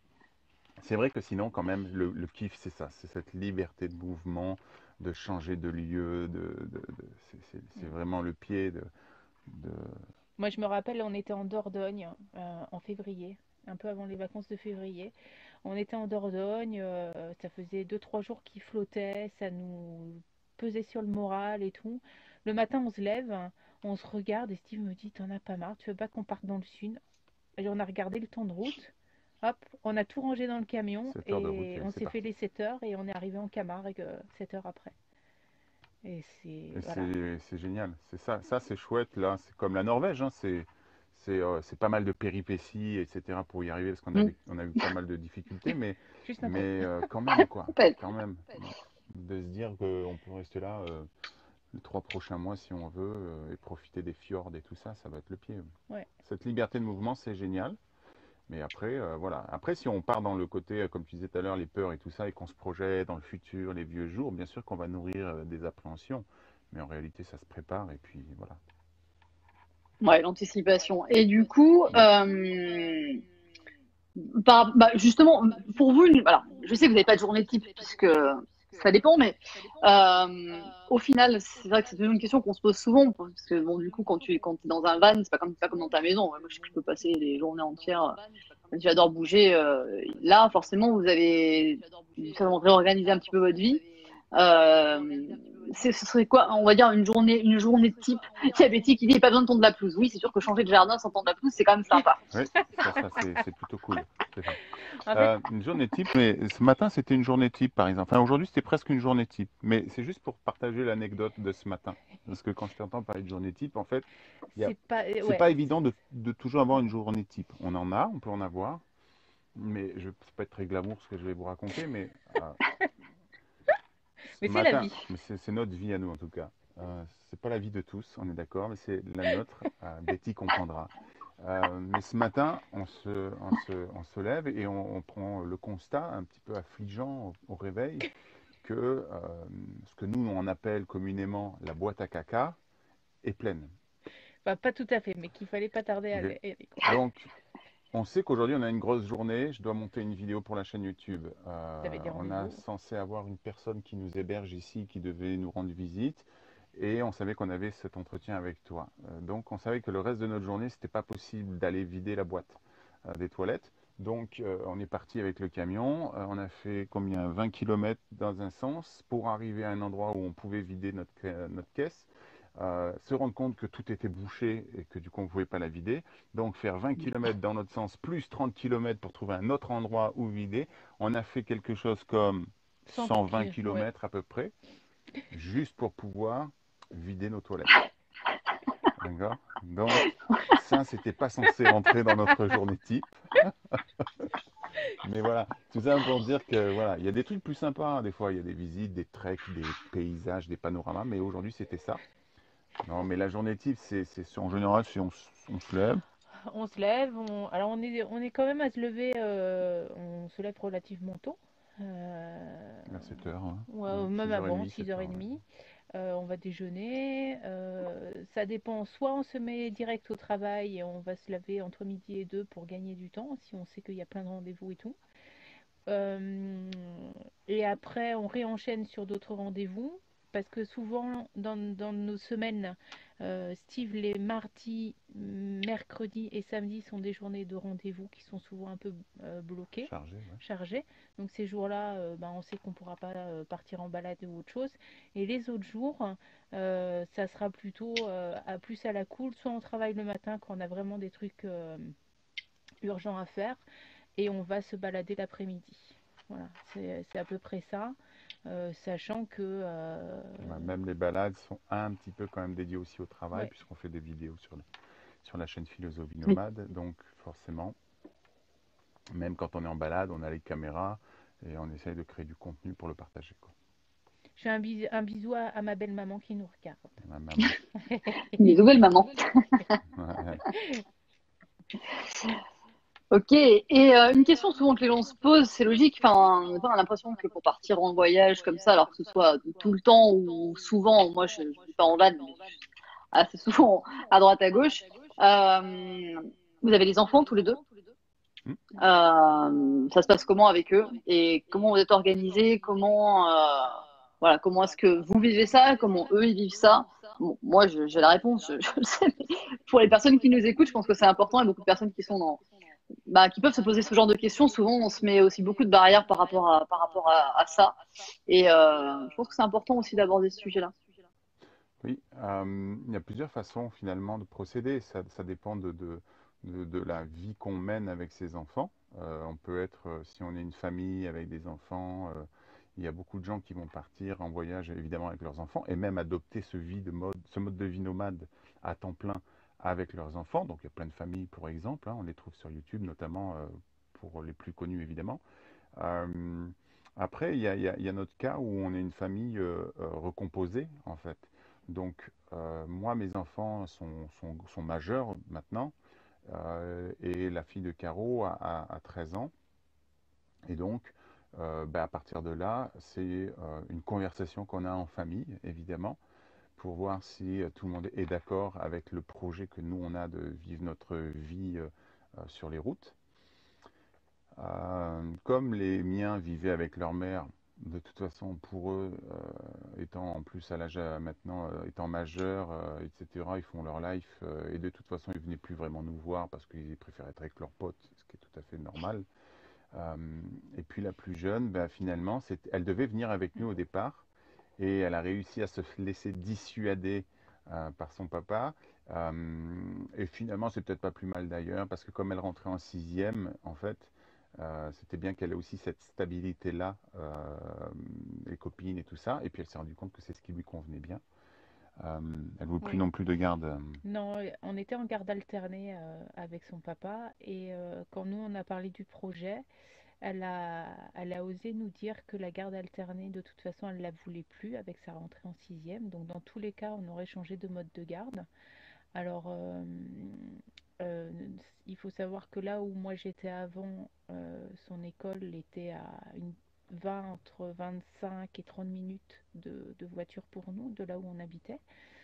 c'est vrai que sinon, quand même, le, le kiff, c'est ça, c'est cette liberté de mouvement, de changer de lieu, de, de- de- c'est c'est- c'est vraiment le pied de, de- Moi, je me rappelle, on était en Dordogne euh, en février, un peu avant les vacances de février. On était en Dordogne, euh, ça faisait deux, trois jours qu'il flottait, ça nous pesait sur le moral et tout. Le matin, on se lève, on se regarde et Steve me dit, t'en as pas marre, tu veux pas qu'on parte dans le sud? Et on a regardé le temps de route, hop, on a tout rangé dans le camion sept heures de route et et on c'est s'est fait parti. les sept heures et on est arrivé en Camargue euh, sept heures après. Et c'est, Et voilà. c'est c'est génial, c'est ça, ça c'est chouette là, c'est comme la Norvège, hein, c'est c'est euh, c'est pas mal de péripéties, et cetera pour y arriver parce qu'on Hmm. avait on a eu pas mal de difficultés, mais Juste mais noter. euh, quand même quoi, Peut-être. quand même, de se dire qu'on peut rester là euh, les trois prochains mois si on veut euh, et profiter des fjords et tout ça, ça va être le pied. Ouais. Cette liberté de mouvement, c'est génial. Mais après, euh, voilà. Après, si on part dans le côté, euh, comme tu disais tout à l'heure, les peurs et tout ça, et qu'on se projette dans le futur, les vieux jours, bien sûr qu'on va nourrir euh, des appréhensions. Mais en réalité, ça se prépare et puis voilà. Ouais, l'anticipation. Et du coup, Ouais. euh, par, bah, justement, pour vous, une- alors, je sais que vous n'avez pas de journée type puisque ça dépend, mais euh, au final, c'est vrai que c'est une question qu'on se pose souvent parce que bon, du coup, quand tu es quand t'es dans un van, c'est pas comme c'est pas comme dans ta maison. Moi, je, je peux passer des journées entières. Même si j'adore bouger. Euh, là, forcément, vous avez certainement réorganisé un petit peu votre vie. Euh, c'est- ce serait quoi, on va dire, une journée, une journée type. Il y a Betty qui dit, il n'y a pas besoin de tondre de la pelouse. Oui, c'est sûr que changer de jardin sans tondre de la pelouse, c'est quand même sympa. Oui, ça, ça c'est c'est plutôt cool. C'est ça. En fait, Euh, une journée type, mais ce matin, c'était une journée type, par exemple. Enfin, aujourd'hui, c'était presque une journée type. Mais c'est juste pour partager l'anecdote de ce matin. Parce que quand je t'entends parler de journée type, en fait, il y a... c'est pas, euh, c'est ouais, pas évident de, de toujours avoir une journée type. On en a, on peut en avoir, mais je ne peux pas être très glamour ce que je vais vous raconter, mais euh, mais ce c'est la matin, vie. mais c'est c'est notre vie à nous en tout cas. Euh, c'est pas la vie de tous, on est d'accord, mais c'est la nôtre. Euh, Betty comprendra. Euh, mais ce matin, on se, on se, on se lève et on, on prend le constat un petit peu affligeant au, au réveil que euh, ce que nous on appelle communément la boîte à caca est pleine. Enfin, pas tout à fait, mais qu'il fallait pas tarder à Ok. aller. aller, quoi. Donc, on sait qu'aujourd'hui on a une grosse journée. Je dois monter une vidéo pour la chaîne YouTube. T'avais Euh, des on a rendez-vous. censé avoir une personne qui nous héberge ici, qui devait nous rendre visite. Et on savait qu'on avait cet entretien avec toi. Euh, donc on savait que le reste de notre journée, c'était pas possible d'aller vider la boîte euh, des toilettes. Donc euh, on est parti avec le camion. Euh, on a fait combien vingt kilomètres dans un sens pour arriver à un endroit où on pouvait vider notre, ca- notre caisse. Euh, se rendre compte que tout était bouché et que du coup on ne pouvait pas la vider. Donc faire vingt kilomètres dans notre sens plus trente kilomètres pour trouver un autre endroit où vider. On a fait quelque chose comme cent cent vingt kilomètres, ouais. kilomètres à peu près, juste pour pouvoir vider nos toilettes. D'accord? Donc, ça, c'était pas censé rentrer dans notre journée type. Mais voilà, tout ça pour dire que voilà, il y a des trucs plus sympas, hein. Des fois, il y a des visites, des treks, des paysages, des panoramas, mais aujourd'hui, c'était ça. Non, mais la journée type, c'est c'est- en général, si on, s- on se lève, On se lève, on... alors on est, on est quand même à se lever, euh, on se lève relativement tôt. Euh, vers sept heures, hein. ouais, Ouais, même avant, six heures trente, six sept heures heures, ouais. trente. Euh, on va déjeuner. Euh, ça dépend, soit on se met direct au travail et on va se laver entre midi et deux pour gagner du temps, si on sait qu'il y a plein de rendez-vous et tout. Euh, et après, on réenchaîne sur d'autres rendez-vous. parce que souvent dans, dans nos semaines, euh, Steve, les mardis, mercredis et samedis sont des journées de rendez-vous qui sont souvent un peu euh, bloquées, Chargé, ouais. chargées. Donc ces jours-là, euh, ben, on sait qu'on ne pourra pas euh, partir en balade ou autre chose. Et les autres jours, euh, ça sera plutôt euh, à plus à la cool. Soit on travaille le matin quand on a vraiment des trucs euh, urgents à faire, et on va se balader l'après-midi. Voilà, c'est c'est à peu près ça, euh, sachant que euh, Ouais, même les balades sont un petit peu quand même dédiées aussi au travail, ouais, puisqu'on fait des vidéos sur, le- sur la chaîne Philosophie Oui. Nomade. Donc forcément, même quand on est en balade, on a les caméras et on essaye de créer du contenu pour le partager, quoi. je fais un bisou, un bisou à, à ma belle maman qui nous regarde. Ma maman. Des nouvelles mamans. Ouais. Ok, et euh, une question souvent que les gens se posent, c'est logique, enfin, on a l'impression que pour partir en voyage comme ça, alors que ce soit tout le temps ou souvent, moi je ne vis pas en van, mais assez souvent à droite à gauche, euh, vous avez des enfants tous les deux. Hmm. Euh, ça se passe comment avec eux et comment vous êtes organisés, comment, euh, voilà, comment est-ce que vous vivez ça, comment eux ils vivent ça. Bon, moi je- j'ai la réponse, je, je le sais, mais pour les personnes qui nous écoutent, je pense que c'est important et beaucoup de personnes qui sont dans bah, qui peuvent se poser ce genre de questions. Souvent, on se met aussi beaucoup de barrières par rapport à, par rapport à, à ça. Et euh, je pense que c'est important aussi d'aborder ce sujet-là. Oui, euh, il y a plusieurs façons finalement de procéder. Ça, ça dépend de, de, de- de la vie qu'on mène avec ses enfants. Euh, on peut être, euh, si on est une famille avec des enfants, euh, il y a beaucoup de gens qui vont partir en voyage évidemment avec leurs enfants et même adopter ce, vie de mode, ce mode de vie nomade à temps plein avec leurs enfants. Donc il y a plein de familles, pour exemple, hein, on les trouve sur YouTube, notamment euh, pour les plus connus évidemment. Euh, Après, il y a, il y a- il y a notre cas où on est une famille euh, euh, recomposée, en fait. Donc, euh, moi, mes enfants sont, sont, sont majeurs maintenant, euh, et la fille de Caro a, a- a treize ans. Et donc, euh, ben, à partir de là, c'est euh, une conversation qu'on a en famille, évidemment, pour voir si euh, tout le monde est d'accord avec le projet que nous, on a de vivre notre vie euh, euh, sur les routes. Euh, comme les miens vivaient avec leur mère, de toute façon, pour eux, euh, étant en plus à l'âge euh, maintenant, euh, étant majeurs, euh, et cetera, ils font leur life, euh, et de toute façon, ils venaient plus vraiment nous voir parce qu'ils préféraient être avec leurs potes, ce qui est tout à fait normal. Euh, et puis la plus jeune, ben, finalement, c'est- elle devait venir avec nous au départ, et elle a réussi à se laisser dissuader euh, par son papa. Euh, et finalement, c'est peut-être pas plus mal d'ailleurs, parce que comme elle rentrait en sixième, en fait, euh, c'était bien qu'elle ait aussi cette stabilité-là, euh, les copines et tout ça. Et puis elle s'est rendue compte que c'est ce qui lui convenait bien. Euh, elle ne veut plus Oui. non plus de garde. euh, Non, euh, on était en garde alternée euh, avec son papa, et euh, quand nous on a parlé du projet, elle a, elle a osé nous dire que la garde alternée, de toute façon, elle ne la voulait plus avec sa rentrée en sixième. Donc dans tous les cas, on aurait changé de mode de garde. Alors, euh, euh, il faut savoir que là où moi j'étais avant, euh, son école était à une vingt, entre vingt-cinq et trente minutes de, de voiture pour nous, de là où on habitait.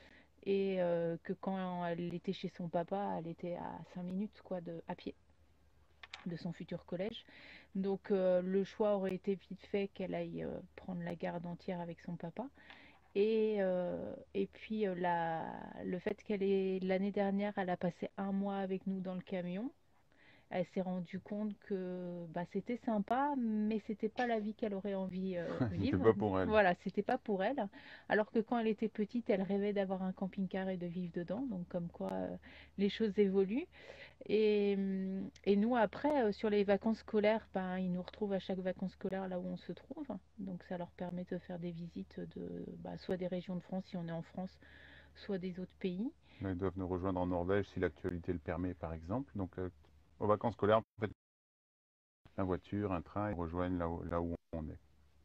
Et euh, que quand elle était chez son papa, elle était à cinq minutes quoi, de, à pied de son futur collège. Donc euh, le choix aurait été vite fait qu'elle aille euh, prendre la garde entière avec son papa. Et, euh, et puis euh, la, le fait qu'elle ait l'année dernière, elle a passé un mois avec nous dans le camion. Elle s'est rendue compte que bah, c'était sympa, mais c'était pas la vie qu'elle aurait envie de euh, C'était vivre. pas pour elle. Voilà, c'était pas pour elle. Alors que quand elle était petite, elle rêvait d'avoir un camping-car et de vivre dedans. Donc comme quoi euh, les choses évoluent. Et, hum, et nous, après, euh, sur les vacances scolaires, ben, ils nous retrouvent à chaque vacances scolaires là où on se trouve. Donc ça leur permet de faire des visites de bah, soit des régions de France si on est en France, soit des autres pays. Ils doivent nous rejoindre en Norvège si l'actualité le permet, par exemple. Donc, euh, aux vacances scolaires, en fait, la voiture, un train, ils rejoignent là où, là où on est.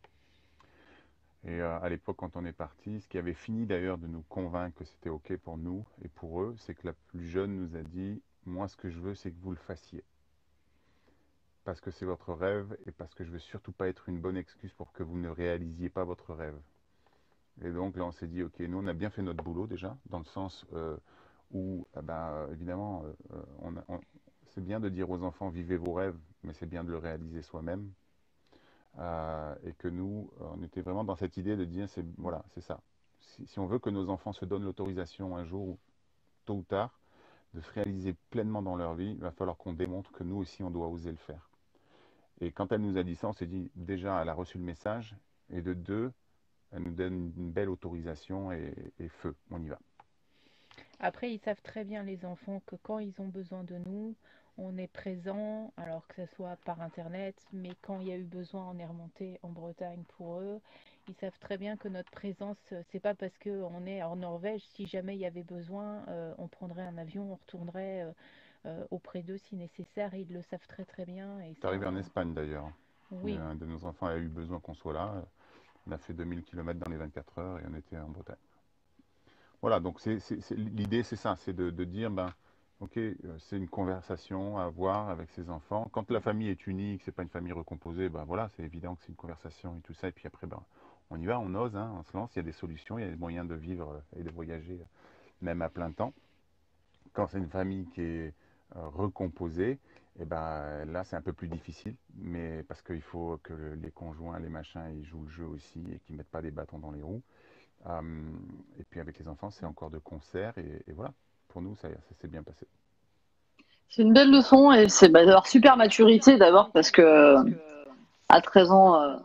Et euh, à l'époque, quand on est parti, ce qui avait fini d'ailleurs de nous convaincre que c'était OK pour nous et pour eux, c'est que la plus jeune nous a dit, moi, ce que je veux, c'est que vous le fassiez. Parce que c'est votre rêve et parce que je veux surtout pas être une bonne excuse pour que vous ne réalisiez pas votre rêve. Et donc là, on s'est dit, OK, nous, on a bien fait notre boulot déjà, dans le sens euh, où, eh ben, évidemment, euh, on a- on- c'est bien de dire aux enfants, vivez vos rêves, mais c'est bien de le réaliser soi-même. Euh, et que nous, on était vraiment dans cette idée de dire, c'est voilà, c'est ça. si, si on veut que nos enfants se donnent l'autorisation un jour, tôt ou tard, de se réaliser pleinement dans leur vie, il va falloir qu'on démontre que nous aussi, on doit oser le faire. Et quand elle nous a dit ça, on s'est dit, déjà, elle a reçu le message, et de deux, elle nous donne une belle autorisation et, et feu, on y va. Après, ils savent très bien, les enfants, que quand ils ont besoin de nous, on est présent, alors que ce soit par Internet, mais quand il y a eu besoin, on est remonté en Bretagne pour eux. Ils savent très bien que notre présence, euh, c'est pas parce qu'on est en Norvège, si jamais il y avait besoin, euh, on prendrait un avion, on retournerait euh, euh, auprès d'eux si nécessaire, et ils le savent très très bien. Et C'est ça, arrivé en Espagne d'ailleurs. oui, Un de nos enfants a eu besoin qu'on soit là. On a fait deux mille kilomètres dans les vingt-quatre heures et on était en Bretagne. Voilà, donc c'est, c'est- c'est- l'idée c'est ça, c'est de, de dire, ben, ok, euh, c'est une conversation à avoir avec ses enfants. Quand la famille est unie, que c'est pas une famille recomposée, ben voilà, c'est évident que c'est une conversation et tout ça. Et puis après, ben, on y va, on ose, hein, on se lance. Il y a des solutions, il y a des moyens de vivre euh, et de voyager, euh, même à plein temps. Quand c'est une famille qui est euh, recomposée, et ben là c'est un peu plus difficile, mais parce qu'il faut que le- les conjoints, les machins, ils jouent le jeu aussi et qu'ils mettent pas des bâtons dans les roues. Euh, et puis avec les enfants, c'est encore de concert et, et voilà. Pour nous, ça, ça s'est bien passé. C'est une belle leçon et c'est bah, d'avoir super maturité d'abord parce que à treize ans, euh,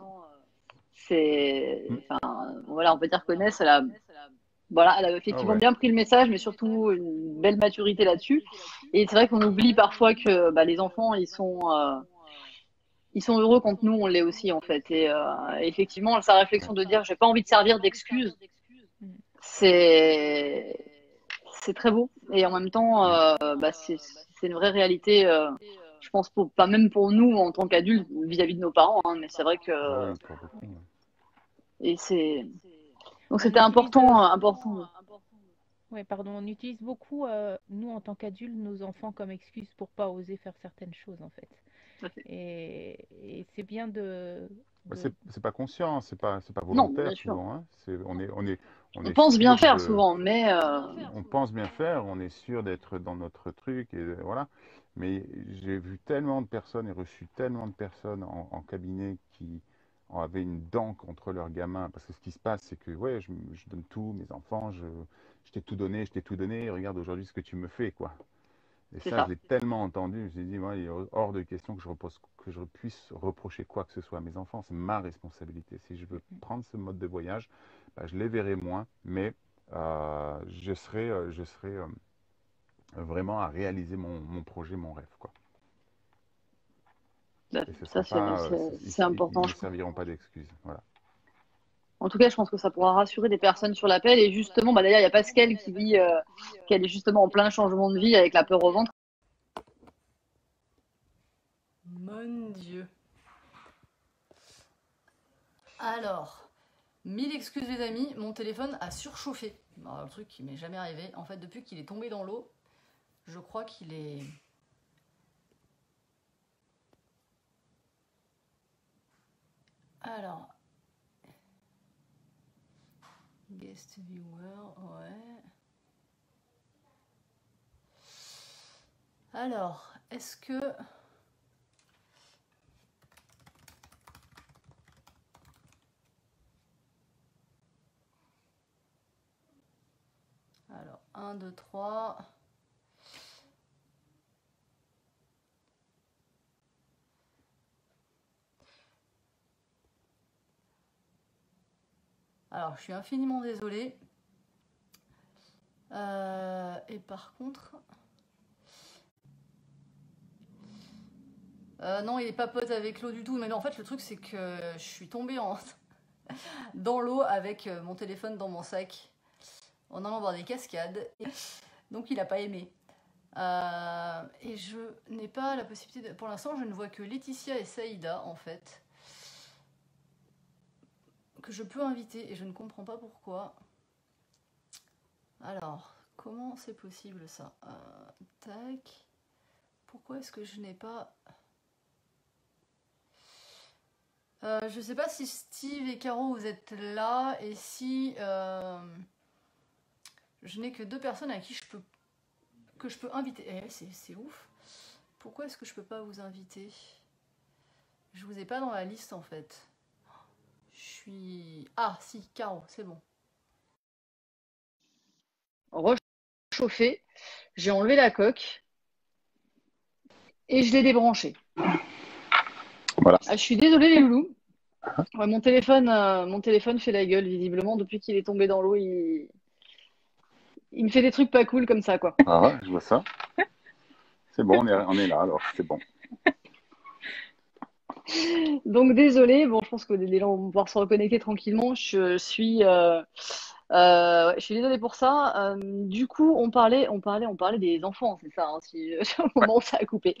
c'est, Mm. enfin, voilà, on peut dire que Ness, elle a, voilà, elle a Ah effectivement ouais. bien pris le message, mais surtout une belle maturité là-dessus. Et c'est vrai qu'on oublie parfois que bah, les enfants, ils sont, euh, ils sont heureux quand nous, on l'est aussi, en fait. Et euh, effectivement, sa Ouais. réflexion de dire, j'ai pas envie de servir d'excuse, mm, c'est, c'est très beau. Et en même temps, Mm. euh, bah, c'est, c'est une vraie réalité. Euh, je pense pour, pas même pour nous en tant qu'adultes vis-à-vis de nos parents, hein, mais c'est vrai que Ah ouais, pour beaucoup. oui. Ouais. et c'est donc On c'était utilise, euh, important, important. ouais, pardon, on utilise beaucoup, euh, nous en tant qu'adultes, nos enfants comme excuse pour pas oser faire certaines choses en fait. Et, et c'est bien de, Bah, de... c'est c'est pas conscient, c'est pas c'est pas Non, volontaire bien sûr. souvent, hein. C'est, on est on est on On est pense bien sûr faire de, souvent, mais euh, on pense bien faire, on est sûr d'être dans notre truc et voilà. Mais j'ai vu tellement de personnes et reçu tellement de personnes en, en cabinet qui avaient une dent contre leurs gamins. Parce que ce qui se passe, c'est que ouais, je, je donne tout, mes enfants, je, je t'ai tout donné, je t'ai tout donné, et regarde aujourd'hui ce que tu me fais, quoi. Et c'est ça, je ça. l'ai tellement entendu, je me suis dit, moi, il est hors de question que je, repose, que je puisse reprocher quoi que ce soit à mes enfants. C'est ma responsabilité. Si je veux prendre ce mode de voyage, bah, je les verrai moins, mais euh, je serai, euh, je serai euh, vraiment à réaliser mon, mon projet, mon rêve, quoi. Bah, Et ce ça, sera c'est pas, euh, c'est- c'est ils, ils important, me je pense. serviront pas d'excuse. Voilà. En tout cas, je pense que ça pourra rassurer des personnes sur l'appel. Et justement, bah, d'ailleurs, il y a Pascal qui dit euh, qu'elle est justement en plein changement de vie avec la peur au ventre. Mon Dieu. Alors, mille excuses les amis, mon téléphone a surchauffé. Alors, le truc qui m'est jamais arrivé. En fait, depuis qu'il est tombé dans l'eau, je crois qu'il est... Alors, guest viewer, ouais. Alors, est-ce que... Alors, un, deux, trois... Alors, je suis infiniment désolée. Euh, et par contre... Euh, non, il est pas pote avec l'eau du tout. Mais non, en fait, le truc, c'est que je suis tombée en... dans l'eau avec mon téléphone dans mon sac en allant voir des cascades. Donc, il n'a pas aimé. Euh, et je n'ai pas la possibilité de... Pour l'instant, je ne vois que Laetitia et Saïda, en fait, que je peux inviter. Et je ne comprends pas pourquoi. Alors, comment c'est possible, ça? euh, Tac. Pourquoi est-ce que je n'ai pas... Euh, je sais pas si Steve et Caro vous êtes là et si euh, je n'ai que deux personnes à qui je peux que je peux inviter. Eh, c'est ouf. Pourquoi est-ce que je peux pas vous inviter? Je vous ai pas dans la liste en fait. Je suis... Ah si, Caro, c'est bon. rechauffé, j'ai enlevé la coque et je l'ai débranché. Voilà. Ah, je suis désolée les loulous. Ouais, mon téléphone, euh, mon téléphone fait la gueule visiblement depuis qu'il est tombé dans l'eau. Il... il me fait des trucs pas cool comme ça, quoi. Ah ouais, je vois ça. C'est bon, on est, on est là alors, c'est bon. Donc désolée, bon, je pense que les gens vont pouvoir se reconnecter tranquillement. Je suis, euh, euh, je suis désolée pour ça. Euh, du coup, on parlait, on parlait, on parlait des enfants, c'est ça, hein, si au moment où ça a coupé.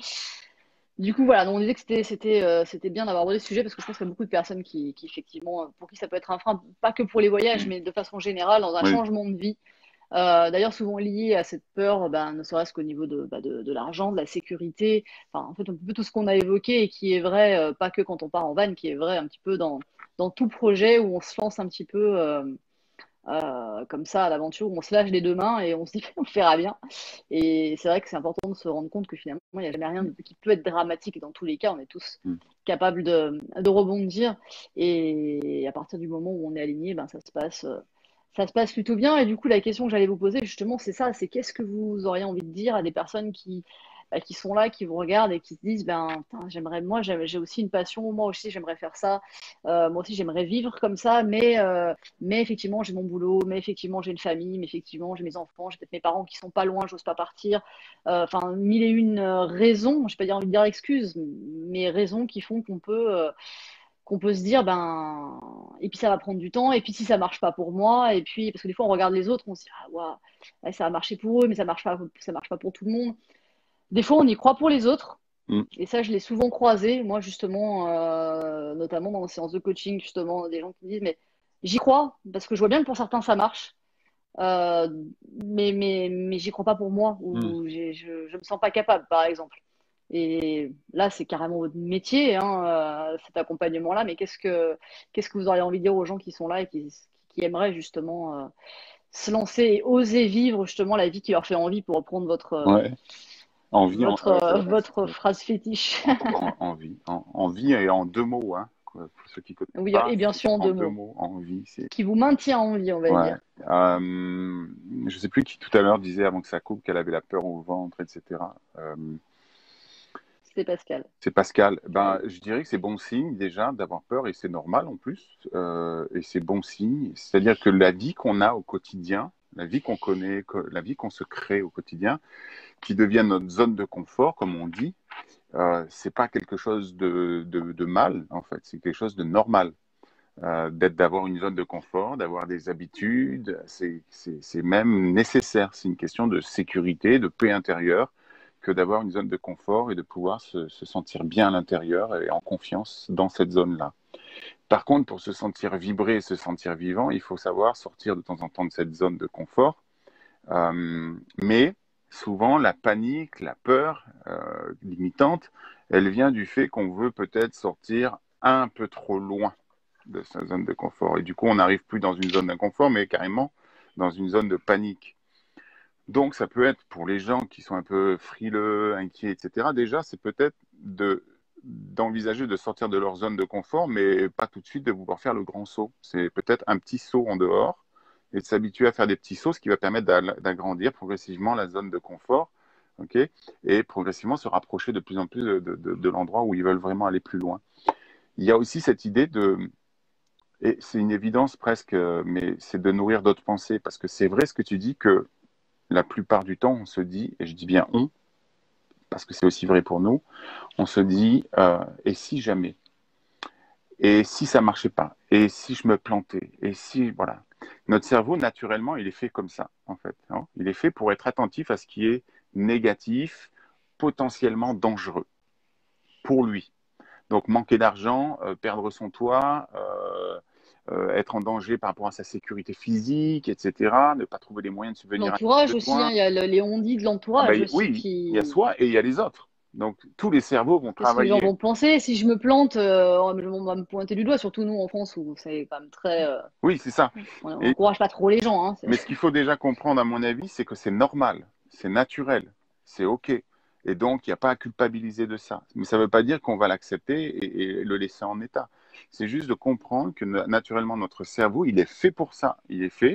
Du coup, voilà, donc on disait que c'était, c'était, euh, c'était bien d'avoir abordé ce sujet parce que je pense qu'il y a beaucoup de personnes qui, qui, effectivement, pour qui ça peut être un frein, pas que pour les voyages, Mm. mais de façon générale, dans un Oui. changement de vie. Euh, d'ailleurs, souvent lié à cette peur, ben, ne serait-ce qu'au niveau de, bah, de, de l'argent, de la sécurité, enfin, en fait, un peu tout ce qu'on a évoqué et qui est vrai, euh, pas que quand on part en van, qui est vrai un petit peu dans, dans tout projet où on se lance un petit peu euh, euh, comme ça à l'aventure, où on se lâche les deux mains et on se dit on verra bien. Et c'est vrai que c'est important de se rendre compte que finalement, il n'y a jamais rien de- qui peut être dramatique dans tous les cas, on est tous Mm. capables de, de rebondir et à partir du moment où on est aligné, ben, ça se passe. euh, ça se passe plutôt bien. Et du coup, la question que j'allais vous poser, justement, c'est ça, c'est qu'est-ce que vous auriez envie de dire à des personnes qui, bah, qui sont là, qui vous regardent et qui se disent, ben, putain, j'aimerais, moi, j'ai j'ai aussi une passion, moi aussi, j'aimerais faire ça, Euh, moi aussi, j'aimerais vivre comme ça, mais, euh, mais effectivement, j'ai mon boulot, mais effectivement, j'ai une famille, mais effectivement, j'ai mes enfants, j'ai peut-être mes parents qui sont pas loin, j'ose pas partir. Euh, Enfin, mille et une euh, raisons, je n'ai pas dire envie de dire excuses, mais raisons qui font qu'on peut, euh, qu'on peut se dire, ben, et puis ça va prendre du temps, et puis si ça marche pas pour moi, et puis, parce que des fois on regarde les autres, on se dit, ah, waouh, ouais, ça a marché pour eux, mais ça marche pas, ça marche pas pour tout le monde. Des fois on y croit pour les autres, Mm. et ça je l'ai souvent croisé, moi justement, euh, notamment dans les séances de coaching, justement, des gens qui me disent, mais j'y crois, parce que je vois bien que pour certains ça marche, euh, mais, mais, mais j'y crois pas pour moi, Mm. ou j'ai- je, je me sens pas capable, par exemple. Et là, c'est carrément votre métier, hein, euh, cet accompagnement-là. Mais qu'est-ce que, qu'est-ce que vous auriez envie de dire aux gens qui sont là et qui, qui aimeraient justement euh, se lancer et oser vivre justement la vie qui leur fait envie, pour reprendre votre, euh, Ouais. Envie, en, votre, euh, euh, ouais, votre c'est- phrase fétiche. en- envie, en, envie et en deux mots, hein. Quoi. Pour ceux qui connaissent Oui, pas, et bien c'est sûr en en deux deux mots. mots, envie, c'est Qui vous maintient en vie, on va ouais. dire. Euh, je sais plus qui tout à l'heure disait avant que ça coupe qu'elle avait la peur au ventre, et cetera. Euh, C'est Pascal. c'est Pascal. Ben, Ouais. je dirais que c'est bon signe déjà d'avoir peur et c'est normal en plus. Euh, et c'est bon signe. C'est-à-dire que la vie qu'on a au quotidien, la vie qu'on connaît, que- la vie qu'on se crée au quotidien, qui devient notre zone de confort, comme on dit, euh, c'est pas quelque chose de, de, de mal en fait. C'est quelque chose de normal. Euh, d'être d'avoir une zone de confort, d'avoir des habitudes, c'est c'est- c'est même nécessaire. C'est une question de sécurité, de paix intérieure, que d'avoir une zone de confort et de pouvoir se, se sentir bien à l'intérieur et en confiance dans cette zone-là. Par contre, pour se sentir vibrer et se sentir vivant, il faut savoir sortir de temps en temps de cette zone de confort. Euh, mais souvent, la panique, la peur euh, limitante, elle vient du fait qu'on veut peut-être sortir un peu trop loin de sa zone de confort. Et du coup, on n'arrive plus dans une zone d'inconfort, mais carrément dans une zone de panique. Donc, ça peut être pour les gens qui sont un peu frileux, inquiets, et cetera. Déjà, c'est peut-être de d'envisager de sortir de leur zone de confort, mais pas tout de suite de vouloir faire le grand saut. C'est peut-être un petit saut en dehors et de s'habituer à faire des petits sauts, ce qui va permettre d'agrandir progressivement la zone de confort, okay, et progressivement se rapprocher de plus en plus de, de, de l'endroit où ils veulent vraiment aller plus loin. Il y a aussi cette idée de, et c'est une évidence presque, mais c'est de nourrir d'autres pensées, parce que c'est vrai ce que tu dis, que la plupart du temps, on se dit, et je dis bien on, parce que c'est aussi vrai pour nous, on se dit, euh, et si jamais, et si ça marchait pas, et si je me plantais, et si, voilà. Notre cerveau, naturellement, il est fait comme ça, en fait. Hein. Il est fait pour être attentif à ce qui est négatif, potentiellement dangereux pour lui. Donc, manquer d'argent, euh, perdre son toit, euh, euh, être en danger par rapport à sa sécurité physique, et cetera. Ne pas trouver les moyens de subvenir à L'entourage de aussi, hein, soins. il y a le- les on-dit de Ah l'entourage ben, aussi oui, il y a qui. soi et il y a les autres. Donc, tous les cerveaux vont Qu'est-ce que les gens travailler. vont penser si je me plante? euh, on va me pointer du doigt, surtout nous en France où c'est quand même très. euh, Oui, c'est ça. on Et, n'encourage pas trop les gens. Hein, c'est- mais ce qu'il faut déjà comprendre, à mon avis, c'est que c'est normal, c'est naturel, c'est OK. Et donc, il n'y a pas à culpabiliser de ça. Mais ça ne veut pas dire qu'on va l'accepter et, et le laisser en état. C'est juste de comprendre que naturellement, notre cerveau, il est fait pour ça. Il est fait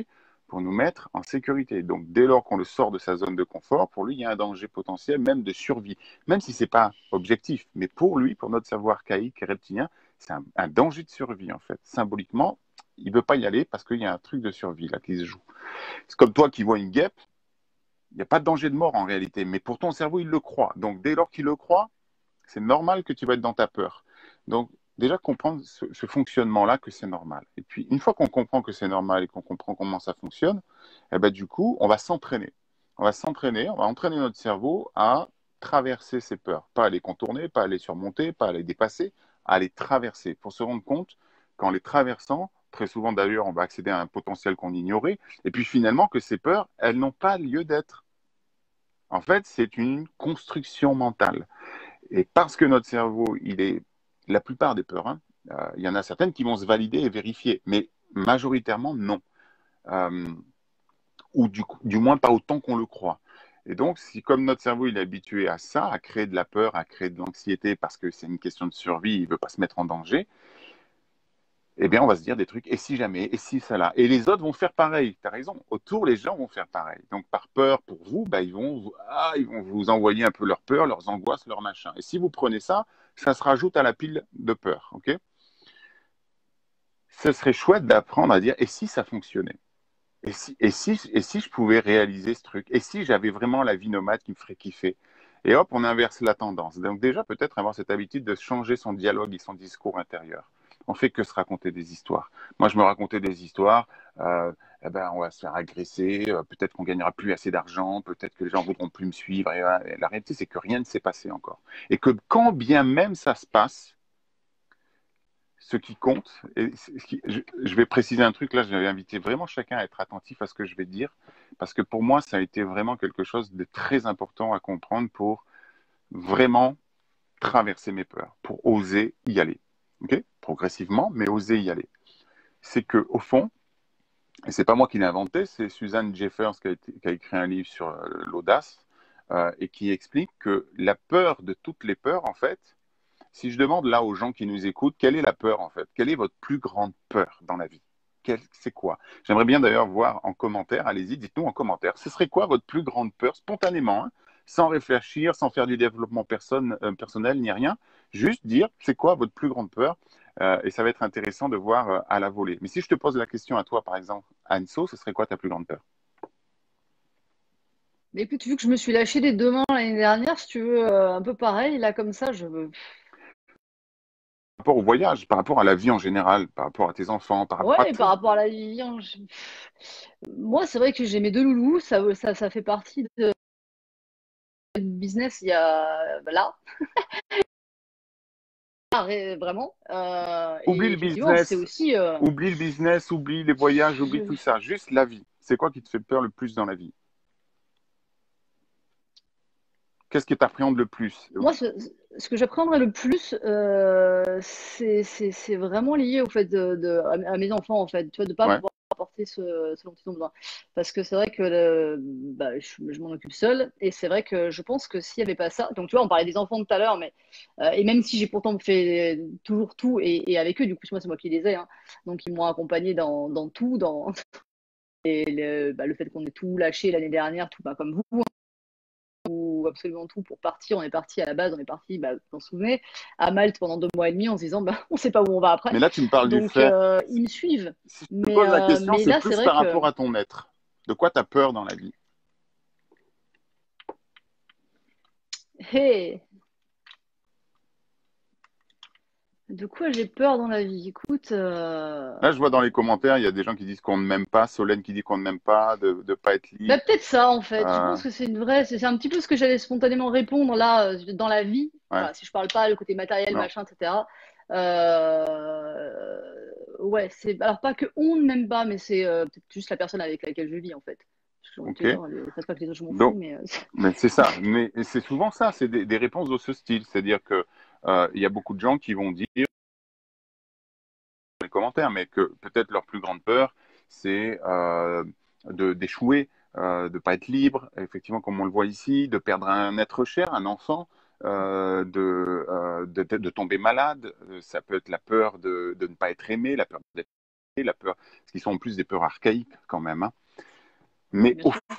pour nous mettre en sécurité. Donc, dès lors qu'on le sort de sa zone de confort, pour lui, il y a un danger potentiel, même de survie, même si ce n'est pas objectif. Mais pour lui, pour notre cerveau archaïque et reptilien, c'est un, un danger de survie, en fait. Symboliquement, il ne veut pas y aller parce qu'il y a un truc de survie là qui se joue. C'est comme toi qui vois une guêpe, il n'y a pas de danger de mort en réalité, mais pour ton cerveau, il le croit. Donc, dès lors qu'il le croit, c'est normal que tu vas être dans ta peur. Donc, déjà comprendre ce, ce fonctionnement-là, que c'est normal. Et puis, une fois qu'on comprend que c'est normal et qu'on comprend comment ça fonctionne, eh ben, du coup, on va s'entraîner. On va s'entraîner, on va entraîner notre cerveau à traverser ces peurs. Pas à les contourner, pas à les surmonter, pas à les dépasser, à les traverser. Pour se rendre compte qu'en les traversant, très souvent d'ailleurs, on va accéder à un potentiel qu'on ignorait. Et puis finalement, que ces peurs, elles n'ont pas lieu d'être. En fait, c'est une construction mentale. Et parce que notre cerveau, il est la plupart des peurs, hein, euh, il y en a certaines qui vont se valider et vérifier, mais majoritairement non. Euh, ou du, du moins pas autant qu'on le croit. Et donc, si comme notre cerveau il est habitué à ça, à créer de la peur, à créer de l'anxiété parce que c'est une question de survie, il ne veut pas se mettre en danger, eh bien, on va se dire des trucs, et si jamais, et si ça là. Et les autres vont faire pareil, tu as raison. Autour, les gens vont faire pareil. Donc, par peur pour vous, bah, ils, vont vous ah, ils vont vous envoyer un peu leur peur, leurs angoisses, leurs machins. Et si vous prenez ça, ça se rajoute à la pile de peur. Okay, ce serait chouette d'apprendre à dire, et si ça fonctionnait? Et si, et, si, et si je pouvais réaliser ce truc? Et si j'avais vraiment la vie nomade qui me ferait kiffer? Et hop, on inverse la tendance. Donc déjà, peut-être avoir cette habitude de changer son dialogue et son discours intérieur. On fait que se raconter des histoires. Moi, je me racontais des histoires. Euh, eh ben, on va se faire agresser. Euh, peut-être qu'on gagnera plus assez d'argent. Peut-être que les gens voudront plus me suivre. Et, euh, et la réalité, c'est que rien ne s'est passé encore. Et que quand bien même ça se passe, ce qui compte, et ce qui, je, je vais préciser un truc, là, je vais inviter vraiment chacun à être attentif à ce que je vais dire, parce que pour moi, ça a été vraiment quelque chose de très important à comprendre pour vraiment traverser mes peurs, pour oser y aller. Okay, progressivement, mais oser y aller. C'est que au fond, et c'est pas moi qui l'ai inventé, c'est Suzanne Jeffers qui a, été, qui a écrit un livre sur euh, l'audace euh, et qui explique que la peur de toutes les peurs, en fait, si je demande là aux gens qui nous écoutent, quelle est la peur en fait? Quelle est votre plus grande peur dans la vie? C'est quoi? J'aimerais bien d'ailleurs voir en commentaire, allez-y, dites-nous en commentaire, ce serait quoi votre plus grande peur spontanément, hein, sans réfléchir, sans faire du développement personne, euh, personnel ni rien, juste dire c'est quoi votre plus grande peur euh, et ça va être intéressant de voir euh, à la volée. Mais si je te pose la question à toi par exemple, Anso, ce serait quoi ta plus grande peur? Mais écoute, vu que je me suis lâché des deux mains l'année dernière, si tu veux, euh, un peu pareil, là comme ça, je veux. Par rapport au voyage, par rapport à la vie en général, par rapport à tes enfants, par rapport à Ouais, tout. par rapport à la vie, hein, je- moi, c'est vrai que j'ai mes deux loulous, ça, ça, ça fait partie de business. Il y a bah, là, vraiment. Euh, Oublie et le effectivement, c'est business, aussi. euh, oublie le business, oublie les voyages, oublie je- tout ça. Juste la vie. C'est quoi qui te fait peur le plus dans la vie? Qu'est-ce qui t'appréhende le plus? Moi, ce, ce que j'appréhenderais le plus, euh, c'est c'est- c'est vraiment lié au fait de, de- à, à mes enfants, en fait, tu vois, de pas Ouais, pouvoir apporter ce, ce dont ils ont besoin. Parce que c'est vrai que le- bah, je, je m'en occupe seule, et c'est vrai que je pense que s'il n'y avait pas ça, donc tu vois, on parlait des enfants tout à l'heure, mais euh, et même si j'ai pourtant fait toujours tout, et, et avec eux, du coup, moi, c'est moi qui les ai, hein, donc ils m'ont accompagné dans, dans tout, dans et le, bah, le fait qu'on ait tout lâché l'année dernière, tout pas comme vous, absolument tout pour partir. On est parti à la base, on est parti, bah, vous vous en souvenez, à Malte pendant deux mois et demi en se disant, bah, on ne sait pas où on va après. mais là, tu me parles du Donc, fait. euh, ils me suivent. Si je te Mais, pose la euh, question, mais c'est là, c'est plus vrai par que rapport à ton être. De quoi tu as peur dans la vie? hey, de quoi j'ai peur dans la vie? Écoute, euh, Là, je vois dans les commentaires, il y a des gens qui disent qu'on ne m'aime pas, Solène qui dit qu'on ne m'aime pas, de ne pas être bah, libre. peut-être ça en fait. Je Euh, pense que c'est une vraie, c'est c'est un petit peu ce que j'allais spontanément répondre là euh, dans la vie. ouais, Voilà, si je parle pas le côté matériel, non, machin, et cetera. Euh, ouais, c'est alors pas que on ne m'aime pas, mais c'est euh, peut-être juste la personne avec laquelle je vis en fait. J'ai envie de te ok. dire, les- c'est pas que les autres je m'en fous, Donc, mais euh, mais c'est ça. Mais c'est souvent ça, c'est des, des réponses de ce style. C'est-à-dire que euh, il y a beaucoup de gens qui vont dire dans les commentaires, mais que peut-être leur plus grande peur, c'est euh, de d'échouer, euh, de pas être libre, effectivement, comme on le voit ici, de perdre un être cher, un enfant, euh, de, euh, de, de tomber malade. Ça peut être la peur de, de ne pas être aimé, la peur d'être aimé, la peur, ce qui sont en plus des peurs archaïques quand même, hein. Mais bien au sûr. fond,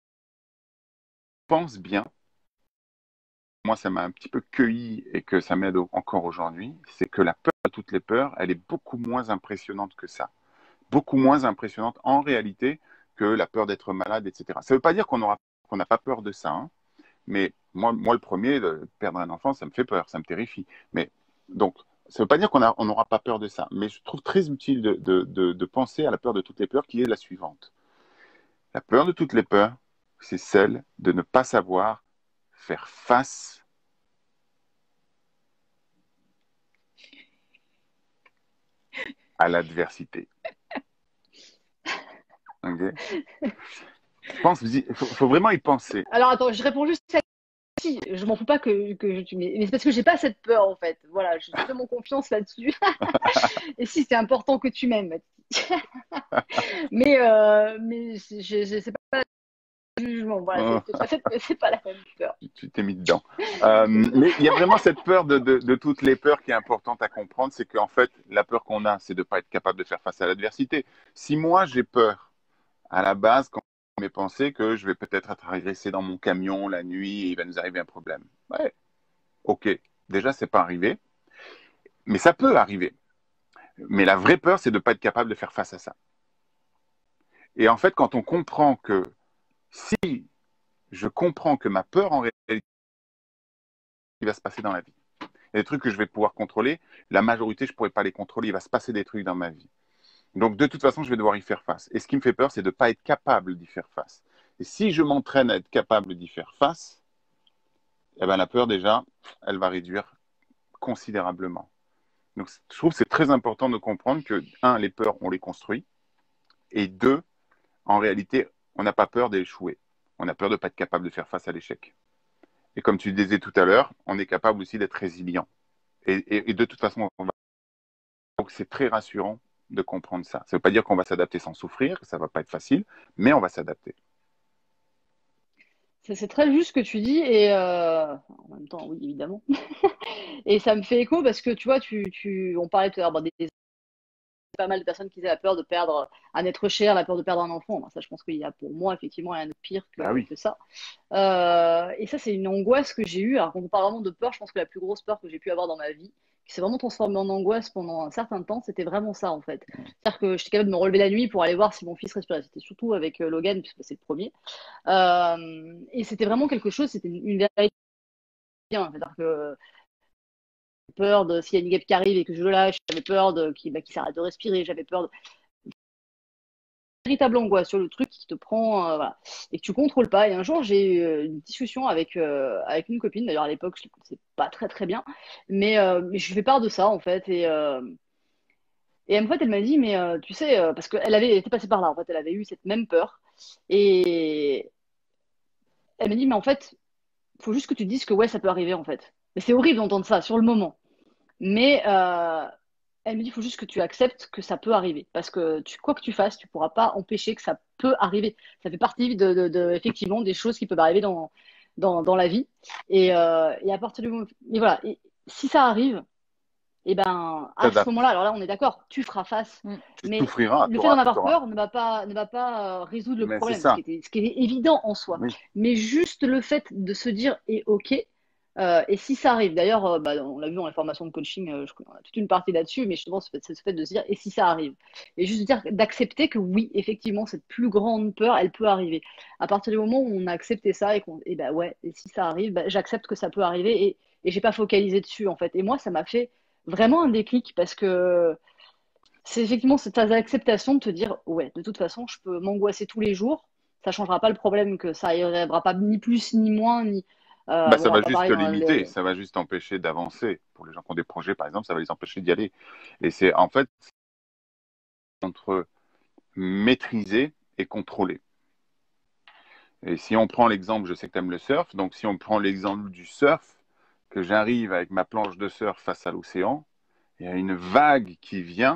pense bien, moi ça m'a un petit peu cueilli et que ça m'aide encore aujourd'hui, c'est que la peur de toutes les peurs, elle est beaucoup moins impressionnante que ça. Beaucoup moins impressionnante en réalité que la peur d'être malade, et cetera. Ça ne veut pas dire qu'on aura, qu'on n'a pas peur de ça, hein, mais moi, moi, le premier, de perdre un enfant, ça me fait peur, ça me terrifie. Mais donc, ça ne veut pas dire qu'on a- on n'aura pas peur de ça, mais je trouve très utile de, de, de, de penser à la peur de toutes les peurs qui est la suivante. La peur de toutes les peurs, c'est celle de ne pas savoir faire face à l'adversité. Okay. Je pense, il faut, faut vraiment y penser. Alors attends, je réponds juste à si, je m'en fous pas que, que tu mais mais c'est parce que j'ai pas cette peur en fait. Voilà, je te fais mon confiance là-dessus. Et si c'est important que tu m'aimes. mais euh, mais je, je, c'est pas le jugement. Voilà, c'est c'est pas la même peur. Tu t'es mis dedans. Euh, mais il y a vraiment cette peur de, de, de toutes les peurs qui est importante à comprendre, c'est qu'en fait, la peur qu'on a, c'est de ne pas être capable de faire face à l'adversité. Si moi, j'ai peur, à la base, quand mes pensées que je vais peut-être être agressé dans mon camion la nuit et il va nous arriver un problème. Ouais, ok. Déjà, c'est pas arrivé, mais ça peut arriver. Mais la vraie peur, c'est de ne pas être capable de faire face à ça. Et en fait, quand on comprend que si je comprends que ma peur, en réalité, il va se passer dans la vie. Il y a des trucs que je vais pouvoir contrôler. La majorité, je ne pourrai pas les contrôler. Il va se passer des trucs dans ma vie. Donc, de toute façon, je vais devoir y faire face. Et ce qui me fait peur, c'est de ne pas être capable d'y faire face. Et si je m'entraîne à être capable d'y faire face, eh ben, la peur, déjà, elle va réduire considérablement. Donc, je trouve que c'est très important de comprendre que, un, les peurs, on les construit. Et deux, en réalité, on n'a pas peur d'échouer. On a peur de ne pas être capable de faire face à l'échec. Et comme tu disais tout à l'heure, on est capable aussi d'être résilient. Et, et, et de toute façon, on va... donc c'est très rassurant de comprendre ça. Ça ne veut pas dire qu'on va s'adapter sans souffrir, que ça ne va pas être facile, mais on va s'adapter. C'est très juste ce que tu dis et euh, en même temps, oui, évidemment. Et ça me fait écho parce que tu vois, tu, tu, on parlait tout à l'heure des pas mal de personnes qui avaient la peur de perdre un être cher, la peur de perdre un enfant. Ben, ça, je pense qu'il y a pour moi effectivement rien de pire que, Bah oui. que ça. Euh, et ça, c'est une angoisse que j'ai eue. Alors, quand on parle vraiment de peur, je pense que la plus grosse peur que j'ai pu avoir dans ma vie, qui s'est vraiment transformée en angoisse pendant un certain temps, c'était vraiment ça en fait. C'est-à-dire que j'étais capable de me relever la nuit pour aller voir si mon fils respirait. C'était surtout avec euh, Logan, puisque c'est le premier. Euh, et c'était vraiment quelque chose, c'était une, une vérité. C'est-à-dire que peur de s'il y a une guêpe qui arrive et que je le lâche, j'avais peur de qu'il bah, qu'il s'arrête de respirer, j'avais peur de véritable angoisse sur le truc qui te prend euh, voilà, et que tu contrôles pas. Et un jour, j'ai eu une discussion avec euh, avec une copine. D'ailleurs, à l'époque, je ne connaissais pas très très bien, mais, euh, mais je lui fais part de ça en fait. Et euh, et en fait, elle m'a dit, mais euh, tu sais, euh, parce qu'elle avait été passée par là. En fait, elle avait eu cette même peur. Et elle m'a dit, mais en fait, faut juste que tu te dises que ouais, ça peut arriver en fait. Mais c'est horrible d'entendre ça sur le moment. Mais euh, elle me dit, il faut juste que tu acceptes que ça peut arriver. Parce que tu, quoi que tu fasses, tu ne pourras pas empêcher que ça peut arriver. Ça fait partie de, de, de, effectivement des choses qui peuvent arriver dans, dans, dans la vie. Et, euh, et à partir du moment. Et voilà. Et si ça arrive, et ben, à ce moment-là, alors là, on est d'accord, tu feras face. Mm. Tu Mais souffriras. le fait d'en avoir peur ne va pas, ne va pas euh, résoudre le Mais c'est problème, ce ça. qui, était, ce qui est évident en soi. Oui. Mais juste le fait de se dire, et ok, euh, et si ça arrive, d'ailleurs, euh, bah, on l'a vu dans les formations de coaching, euh, je, on a toute une partie là-dessus, mais justement, c'est ce fait de se dire, et si ça arrive? Et juste de dire, d'accepter que oui, effectivement, cette plus grande peur, elle peut arriver. À partir du moment où on a accepté ça, et qu'on, et bah ouais, et si ça arrive, bah, j'accepte que ça peut arriver, et, et j'ai pas focalisé dessus, en fait. Et moi, ça m'a fait vraiment un déclic, parce que c'est effectivement cette acceptation de te dire, ouais, de toute façon, je peux m'angoisser tous les jours, ça changera pas le problème, que ça arrivera pas ni plus, ni moins, ni... Euh, Bah, bon, ça on va va pas juste parler te dans limiter, les... ça va juste t'empêcher d'avancer. Pour les gens qui ont des projets, par exemple, ça va les empêcher d'y aller. Et c'est en fait entre maîtriser et contrôler. Et si on prend l'exemple, je sais que tu aimes le surf, donc si on prend l'exemple du surf, que j'arrive avec ma planche de surf face à l'océan, il y a une vague qui vient,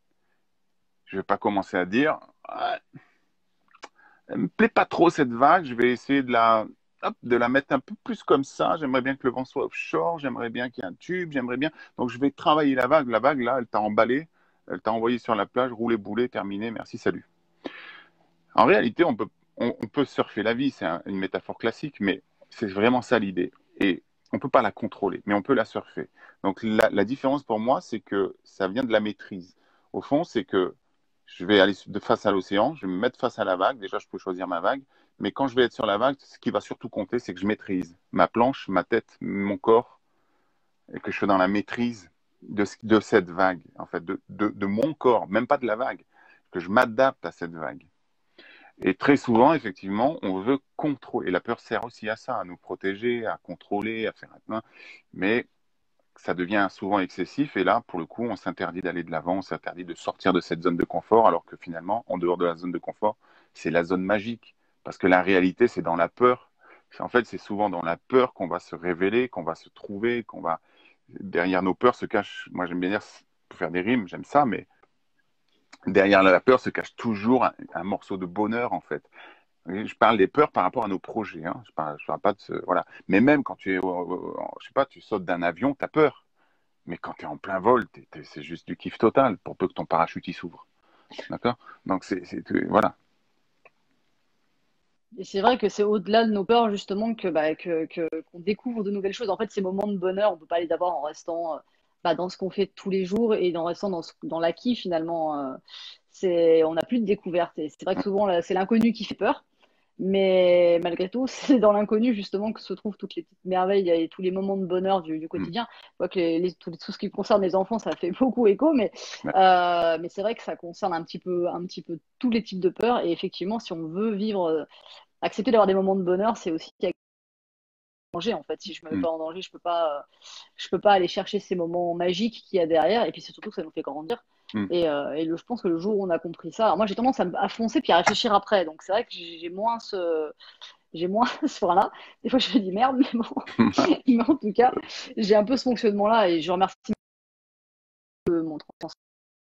je ne vais pas commencer à dire ah, elle ne me plaît pas trop cette vague, je vais essayer de la, hop, de la mettre un peu plus comme ça, j'aimerais bien que le vent soit offshore, j'aimerais bien qu'il y ait un tube, j'aimerais bien, donc je vais travailler la vague, la vague là, elle t'a emballé, elle t'a envoyé sur la plage, roulé boulet, terminé, merci, salut. En réalité, on peut on, on peut surfer la vie, c'est un, une métaphore classique, mais c'est vraiment ça l'idée. Et on ne peut pas la contrôler, mais on peut la surfer. Donc la, la différence pour moi, c'est que ça vient de la maîtrise. Au fond, c'est que je vais aller de face à l'océan, je vais me mettre face à la vague. Déjà, je peux choisir ma vague. Mais quand je vais être sur la vague, ce qui va surtout compter, c'est que je maîtrise ma planche, ma tête, mon corps, et que je suis dans la maîtrise de, de cette vague, en fait, de, de, de mon corps, même pas de la vague, que je m'adapte à cette vague. Et très souvent, effectivement, on veut contrôler. Et la peur sert aussi à ça, à nous protéger, à contrôler, à faire un... Mais ça devient souvent excessif. Et là, pour le coup, on s'interdit d'aller de l'avant, on s'interdit de sortir de cette zone de confort, alors que finalement, en dehors de la zone de confort, c'est la zone magique. Parce que la réalité, c'est dans la peur. En fait, c'est souvent dans la peur qu'on va se révéler, qu'on va se trouver, qu'on va... Derrière nos peurs se cache... Moi, j'aime bien dire, pour faire des rimes, j'aime ça, mais derrière la peur se cache toujours un, un morceau de bonheur, en fait. Je parle des peurs par rapport à nos projets. Hein. Je parle, je parle pas de ce, voilà. Mais même quand tu es, euh, je sais pas, tu sautes d'un avion, tu as peur. Mais quand tu es en plein vol, t'es, t'es, c'est juste du kiff total, pour peu que ton parachute y s'ouvre. D'accord ? Donc, c'est, c'est, voilà. Et c'est vrai que c'est au-delà de nos peurs, justement, que, bah, que, que- qu'on découvre de nouvelles choses. En fait, ces moments de bonheur, on peut pas les avoir en restant euh, bah, dans ce qu'on fait tous les jours et en restant dans, ce- dans l'acquis, finalement. euh, c'est, on n'a plus de découverte. Et c'est vrai que souvent, là, c'est l'inconnu qui fait peur. Mais malgré tout, c'est dans l'inconnu justement que se trouvent toutes les petites merveilles et tous les moments de bonheur du, du Mm. quotidien. Je vois que les, les- tout, tout ce qui concerne les enfants, ça fait beaucoup écho, mais, Ouais. euh, mais c'est vrai que ça concerne un petit peu, un petit peu tous les types de peurs. Et effectivement, si on veut vivre, euh, accepter d'avoir des moments de bonheur, c'est aussi danger en fait. Si je me mets Mm. pas en danger, je peux pas, euh, je peux pas aller chercher ces moments magiques qu'il y a derrière. Et puis c'est surtout que ça nous fait grandir. Mm. Et, euh, et le, je pense que le jour où on a compris ça, alors moi j'ai tendance à, me- à foncer puis à réfléchir après. Donc c'est vrai que j'ai j'ai moins ce, j'ai moins ce frein-là. Des fois je me dis merde, mais bon. Mais en tout cas, j'ai un peu ce fonctionnement-là et je remercie mon transcendance.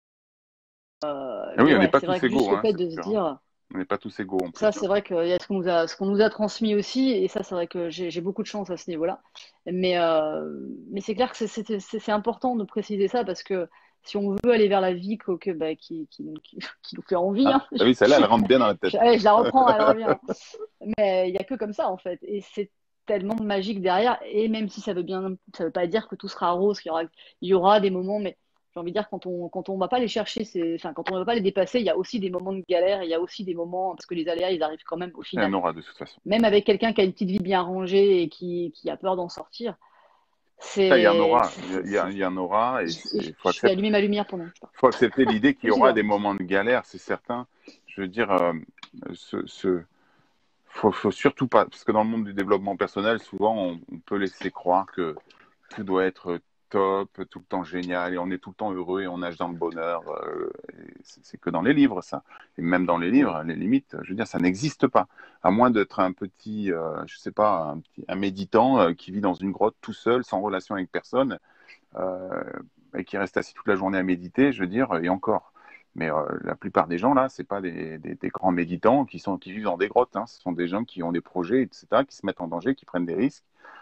Ah oui, Mais on n'est ouais, pas c'est vrai tous que juste égaux, le hein, fait c'est de se sûr. Hein. dire, On n'est pas tous égaux en plus. ça, Hein. c'est vrai qu'il y a ce qu'on nous a, ce qu'on nous a transmis aussi, et ça, c'est vrai que j'ai j'ai beaucoup de chance à ce niveau-là. Mais, euh, mais c'est clair que c'est c'est- c'est- c'est important de préciser ça parce que si on veut aller vers la vie que, que, bah, qui, qui, qui, qui nous fait envie, Ah, hein, ah oui, celle-là, elle rentre bien dans la tête. je, allez, je la reprends, elle revient. Mais il n'y a que comme ça, en fait. Et c'est tellement de magique derrière. Et même si ça veut bien, ça veut pas dire que tout sera rose, qu'il y aura, il y aura des moments, mais j'ai envie de dire, quand on, quand on va pas les chercher, c'est, enfin, quand on ne va pas les dépasser, il y a aussi des moments de galère, il y a aussi des moments, parce que les aléas, ils arrivent quand même au Il y en final. aura de toute façon. Même avec quelqu'un qui a une petite vie bien rangée et qui, qui a peur d'en sortir, Ça, il y en c'est, aura. c'est- Il y, c'est- il y a- c'est- il y en aura. Et je, il faut je vais accepter, allumer ma lumière pendant que je parle. faut accepter l'idée qu'il y Vas-y, aura Laurent. des moments de galère, c'est certain. Je veux dire, euh, ce, ce, faut, faut surtout pas, parce que dans le monde du développement personnel, souvent, on, on peut laisser croire que tout doit être top, tout le temps génial, et on est tout le temps heureux et on nage dans le bonheur. Euh, et c'est c'est que dans les livres, ça. Et même dans les livres, les limites, je veux dire, ça n'existe pas. À moins d'être un petit, euh, je sais pas, un, petit, un méditant euh, qui vit dans une grotte tout seul, sans relation avec personne, euh, et qui reste assis toute la journée à méditer, je veux dire, et encore. Mais euh, la plupart des gens, là, c'est pas des, des, des grands méditants qui, sont, qui vivent dans des grottes. Hein. Ce sont des gens qui ont des projets, et cetera, qui se mettent en danger, qui prennent des risques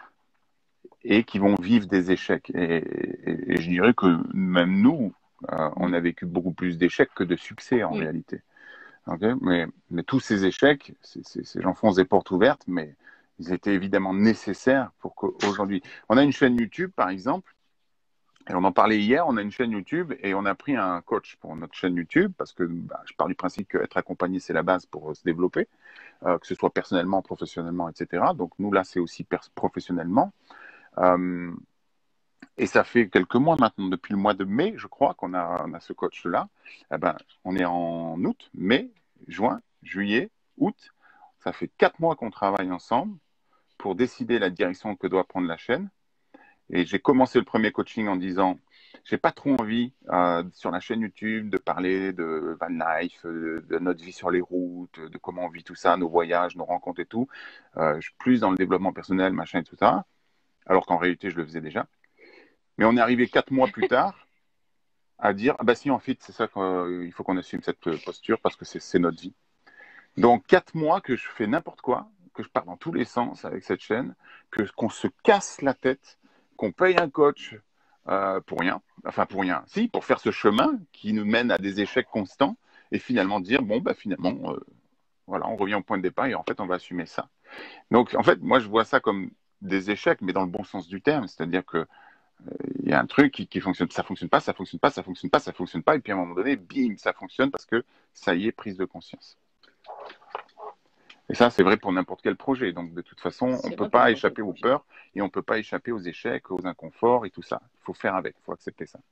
et qui vont vivre des échecs. Et, et, et je dirais que même nous, euh, on a vécu beaucoup plus d'échecs que de succès en Mm. réalité. Okay, mais, mais tous ces échecs, j'enfonce des portes ouvertes, mais ils étaient évidemment nécessaires pour qu'aujourd'hui... On a une chaîne YouTube, par exemple, et on en parlait hier, on a une chaîne YouTube et on a pris un coach pour notre chaîne YouTube parce que bah, je pars du principe qu'être accompagné, c'est la base pour euh, se développer, euh, que ce soit personnellement, professionnellement, et cetera. Donc nous, là, c'est aussi professionnellement. Euh, et ça fait quelques mois maintenant, depuis le mois de mai, je crois, qu'on a, on a ce coach-là. Eh ben, on est en août, mai, juin, juillet, août. Ça fait quatre mois qu'on travaille ensemble pour décider la direction que doit prendre la chaîne. Et j'ai commencé le premier coaching en disant, j'ai pas trop envie euh, sur la chaîne YouTube de parler de van life, de, de notre vie sur les routes, de comment on vit tout ça, nos voyages, nos rencontres et tout. Euh, je suis plus dans le développement personnel, machin et tout ça. Alors qu'en réalité, je le faisais déjà. Mais on est arrivé quatre mois plus tard à dire, ah bah si, en fait, c'est ça qu'il euh, faut qu'on assume cette posture parce que c'est notre vie. Donc, quatre mois que je fais n'importe quoi, que je pars dans tous les sens avec cette chaîne, que qu'on se casse la tête, qu'on paye un coach euh, pour rien, enfin pour rien, si, pour faire ce chemin qui nous mène à des échecs constants et finalement dire, bon, bah finalement, euh, Voilà, on revient au point de départ et en fait, on va assumer ça. Donc, en fait, moi, je vois ça comme des échecs, mais dans le bon sens du terme. C'est-à-dire que euh, il y a un truc qui, qui fonctionne, ça fonctionne pas, ça fonctionne pas, ça fonctionne pas, ça fonctionne pas, et puis à un moment donné, bim, ça fonctionne parce que ça y est, prise de conscience. Et ça, c'est vrai pour n'importe quel projet. Donc, de toute façon, on C'est ne peut vrai pour pas n'importe quel échapper aux projet. peurs et on ne peut pas échapper aux échecs, aux inconforts et tout ça. Il faut faire avec, il faut accepter ça.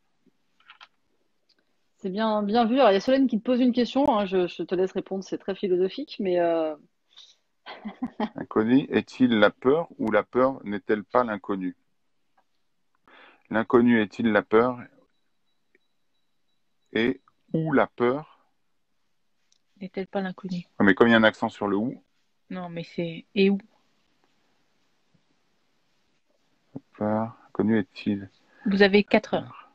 C'est bien, bien vu. Alors, il y a Solène qui te pose une question, hein, je, je te laisse répondre, c'est très philosophique, mais euh, L'inconnu est-il la peur ou la peur n'est-elle pas l'inconnu? L'inconnu est-il la peur et ou la peur? N'est-elle pas l'inconnu? Ouais, mais comme il y a un accent sur le ou, Non, mais c'est et où? peur, inconnu est-il Vous avez quatre heures. peur?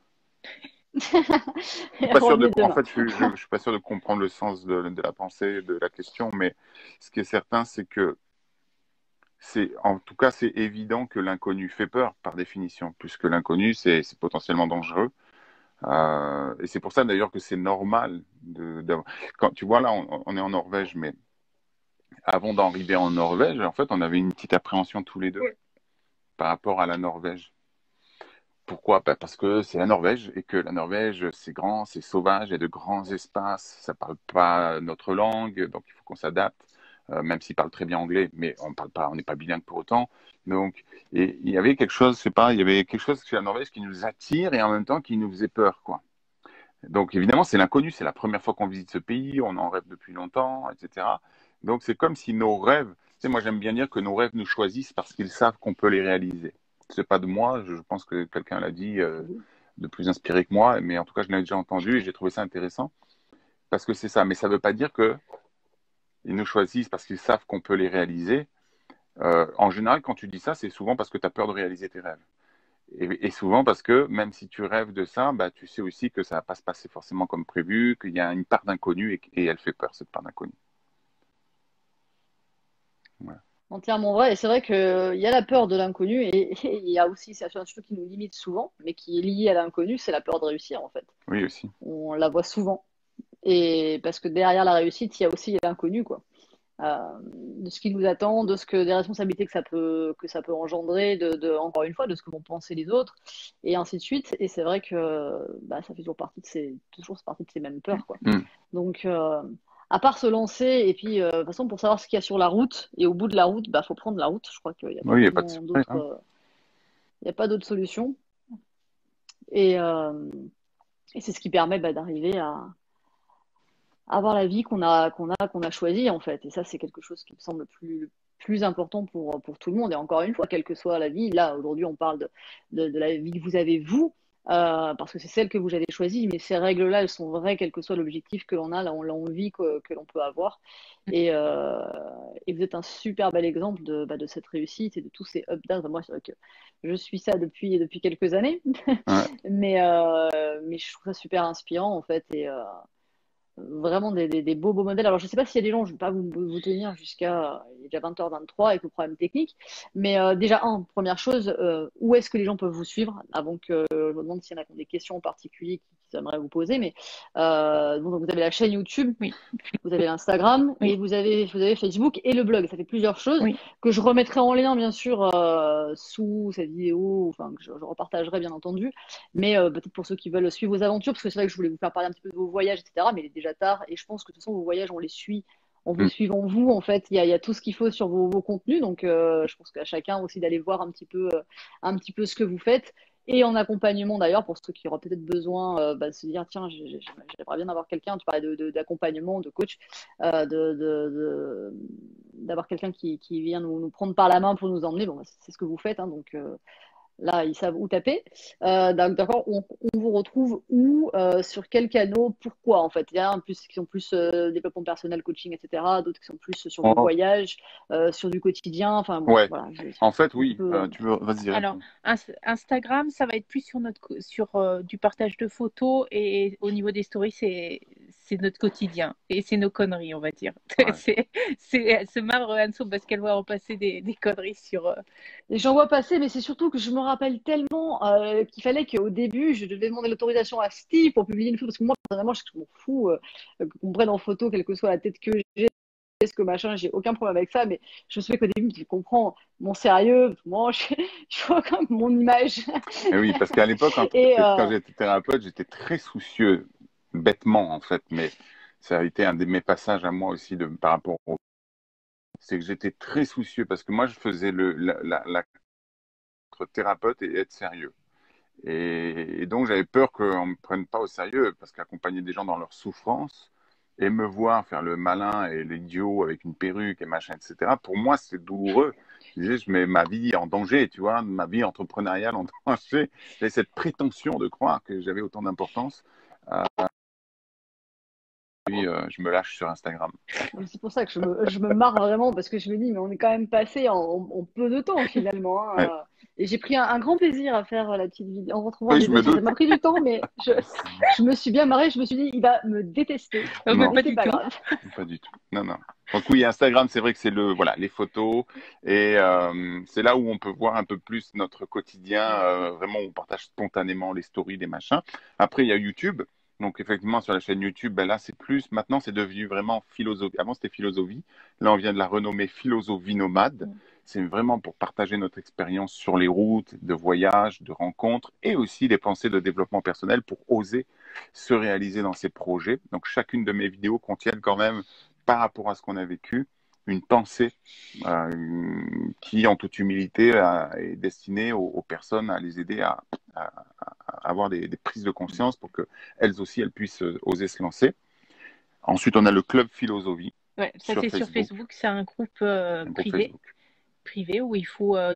Je suis pas sûr de, revenez en demain. fait, je, je, je suis pas sûr de comprendre le sens de, de la pensée, de la question, mais ce qui est certain, c'est que c'est, en tout cas, c'est évident que l'inconnu fait peur par définition, puisque l'inconnu, c'est c'est potentiellement dangereux. Euh, et c'est pour ça d'ailleurs que c'est normal de, d'avoir- quand tu vois là, on, on est en Norvège, mais avant d'arriver en Norvège, en fait, on avait une petite appréhension tous les deux par rapport à la Norvège. Pourquoi? Bah, parce que c'est la Norvège et que la Norvège, c'est grand, c'est sauvage, il y a de grands espaces, ça parle pas notre langue, donc il faut qu'on s'adapte, euh, même s'ils parlent très bien anglais, mais on parle pas, on n'est pas bilingue pour autant. Donc, et il y avait quelque chose, c'est pas, il y avait quelque chose chez la Norvège qui nous attire et en même temps qui nous faisait peur, quoi. Donc évidemment, c'est l'inconnu, c'est la première fois qu'on visite ce pays, on en rêve depuis longtemps, et cetera. Donc c'est comme si nos rêves, tu sais, moi j'aime bien dire que nos rêves nous choisissent parce qu'ils savent qu'on peut les réaliser. C'est pas de moi, je pense que quelqu'un l'a dit euh, de plus inspiré que moi, mais en tout cas je l'ai déjà entendu et j'ai trouvé ça intéressant parce que c'est ça. Mais ça veut pas dire que ils nous choisissent parce qu'ils savent qu'on peut les réaliser. Euh, en général, quand tu dis ça, c'est souvent parce que tu as peur de réaliser tes rêves. Et, et souvent parce que même si tu rêves de ça, bah, tu sais aussi que ça va pas se passer forcément comme prévu, qu'il y a une part d'inconnu et, et elle fait peur, cette part d'inconnu. Voilà. Entièrement vrai. Et c'est vrai qu'il y a la peur de l'inconnu et et il y a aussi cette chose qui nous limite souvent, mais qui est liée à l'inconnu, c'est la peur de réussir en fait. Oui, aussi. On la voit souvent. Et parce que derrière la réussite, il y a aussi l'inconnu, quoi. Euh, de ce qui nous attend, de ce que des responsabilités que ça peut que ça peut engendrer, de, de encore une fois de ce que vont penser les autres, et ainsi de suite. Et c'est vrai que bah, ça fait toujours partie de ces toujours partie de ces mêmes peurs, quoi. Mm. Donc euh, à part se lancer et puis euh, de toute façon pour savoir ce qu'il y a sur la route et au bout de la route, bah faut prendre la route. Je crois qu'il n'y a pas Oui, il n'y a pas de vraiment secret. d'autres Hein. euh, il y a pas d'autre solution. Et, euh, et c'est ce qui permet bah, d'arriver à avoir la vie qu'on a, qu'on a, qu'on a choisie, en fait. Et ça, c'est quelque chose qui me semble plus, plus important pour, pour tout le monde. Et encore une fois, quelle que soit la vie, là, aujourd'hui, on parle de, de, de la vie que vous avez, vous, euh, parce que c'est celle que vous avez choisie. Mais ces règles-là, elles sont vraies, quel que soit l'objectif que l'on a, là, l'envie que, que l'on peut avoir. Et, euh, et vous êtes un super bel exemple de, bah, de cette réussite et de tous ces up-downs. Moi, c'est vrai que je suis ça depuis, depuis quelques années. Ouais. mais, euh, mais je trouve ça super inspirant, en fait. Et, euh, vraiment des, des, des beaux beaux modèles. Alors je sais pas s'il y a des gens, je ne vais pas vous, vous tenir jusqu'à il est déjà vingt heures vingt-trois avec le problème technique, mais euh, déjà un, première chose, euh, où est-ce que les gens peuvent vous suivre avant que je vous demande s'il y en a qui ont des questions en particulier qu'ils aimeraient vous poser, mais euh, donc vous avez la chaîne YouTube, Oui. vous avez l'Instagram Oui. et vous avez vous avez Facebook et le blog. Ça fait plusieurs choses Oui. que je remettrai en lien bien sûr euh, sous cette vidéo, enfin que je, je repartagerai bien entendu, mais euh, peut-être pour ceux qui veulent suivre vos aventures, parce que c'est vrai que je voulais vous faire parler un petit peu de vos voyages, et cetera. Mais il est déjà tard et je pense que de toute façon vos voyages on les suit en vous Mm. suivant vous, en fait, il y a, il y a tout ce qu'il faut sur vos, vos contenus, donc euh, je pense qu'à chacun aussi d'aller voir un petit peu, euh, un petit peu ce que vous faites. Et en accompagnement d'ailleurs, pour ceux qui auraient peut-être besoin euh, bah, de se dire, tiens, j'ai- j'ai- j'aimerais bien avoir quelqu'un, tu parlais de- de- d'accompagnement, de, coach, euh, de, de, de- d'avoir quelqu'un qui, qui vient nous, nous prendre par la main pour nous emmener. Bon, bah, c'est ce que vous faites, hein, donc euh, là, ils savent où taper. Euh, d'accord, on, on vous retrouve où, euh, sur quels canaux, pourquoi en fait? Il y a un plus qui sont plus euh, développement personnel, coaching, et cetera. D'autres qui sont plus sur vos Oh, voyages, euh, sur du quotidien. Enfin bon, ouais. voilà. Je, En fait, un petit oui. peu. Euh, tu veux, vas-y, Alors, réponds. Ins- Instagram, ça va être plus sur notre co- sur euh, du partage de photos et au niveau des stories, c'est c'est notre quotidien et c'est nos conneries, on va dire. Ouais. C'est c'est elle se marre Anso parce qu'elle voit en passer des, des conneries sur. euh, Et j'en vois passer, mais c'est surtout que je me rappelle tellement euh, qu'il fallait qu'au début, je devais demander l'autorisation à Steve pour publier une photo. Parce que moi, personnellement, je m'en fous euh, qu'on me prenne en photo, quelle que soit la tête que j'ai. ce que machin, j'ai aucun problème avec ça, mais je sais qu'au début, tu comprends mon sérieux, moi, je, je vois quand même mon image. Et oui, parce qu'à l'époque, quand, Et quand euh, j'étais thérapeute, j'étais très soucieux, bêtement en fait, mais ça a été un de mes passages à moi aussi de, par rapport au... C'est que j'étais très soucieux parce que moi, je faisais le, la, la, la être thérapeute et être sérieux. Et, et donc, j'avais peur qu'on ne me prenne pas au sérieux parce qu'accompagner des gens dans leur souffrance et me voir faire le malin et l'idiot avec une perruque et machin, et cetera, pour moi, c'est douloureux. Je disais, je mets ma vie en danger, tu vois, ma vie entrepreneuriale en danger. J'avais cette prétention de croire que j'avais autant d'importance. Euh, puis, euh, je me lâche sur Instagram. donc c'est pour ça que je me, je me marre vraiment parce que je me dis, mais on est quand même passé en, en peu de temps finalement. Hein. Ouais. Euh, Et j'ai pris un, un grand plaisir à faire la petite vidéo en retrouvant Oui, des je me dossiers. Ça doute. m'a pris du temps, mais je, je me suis bien marrée. Je me suis dit, il va me détester. Euh, Non. mais Mais pas c'est du pas tout. grave. Pas du tout. Non, non. Donc oui, Instagram, c'est vrai que c'est le, voilà, les photos et euh, c'est là où on peut voir un peu plus notre quotidien. Euh, vraiment, on partage spontanément les stories, les machins. Après, il y a YouTube. Donc effectivement, sur la chaîne YouTube, ben là, c'est plus. Maintenant, c'est devenu vraiment philosophie. Avant, c'était philosophie. Là, on vient de la renommer philosophie nomade. Mm. C'est vraiment pour partager notre expérience sur les routes de voyage, de rencontres et aussi des pensées de développement personnel pour oser se réaliser dans ses projets. Donc chacune de mes vidéos contient quand même, par rapport à ce qu'on a vécu, une pensée euh, qui, en toute humilité, a, est destinée aux, aux, personnes à les aider à, à, à avoir des, des, prises de conscience pour qu'elles aussi, elles puissent oser se lancer. Ensuite, on a le Club Philosophie. Ouais, ça c'est sur Facebook, c'est un groupe euh, un privé, groupe privé où il faut... Euh,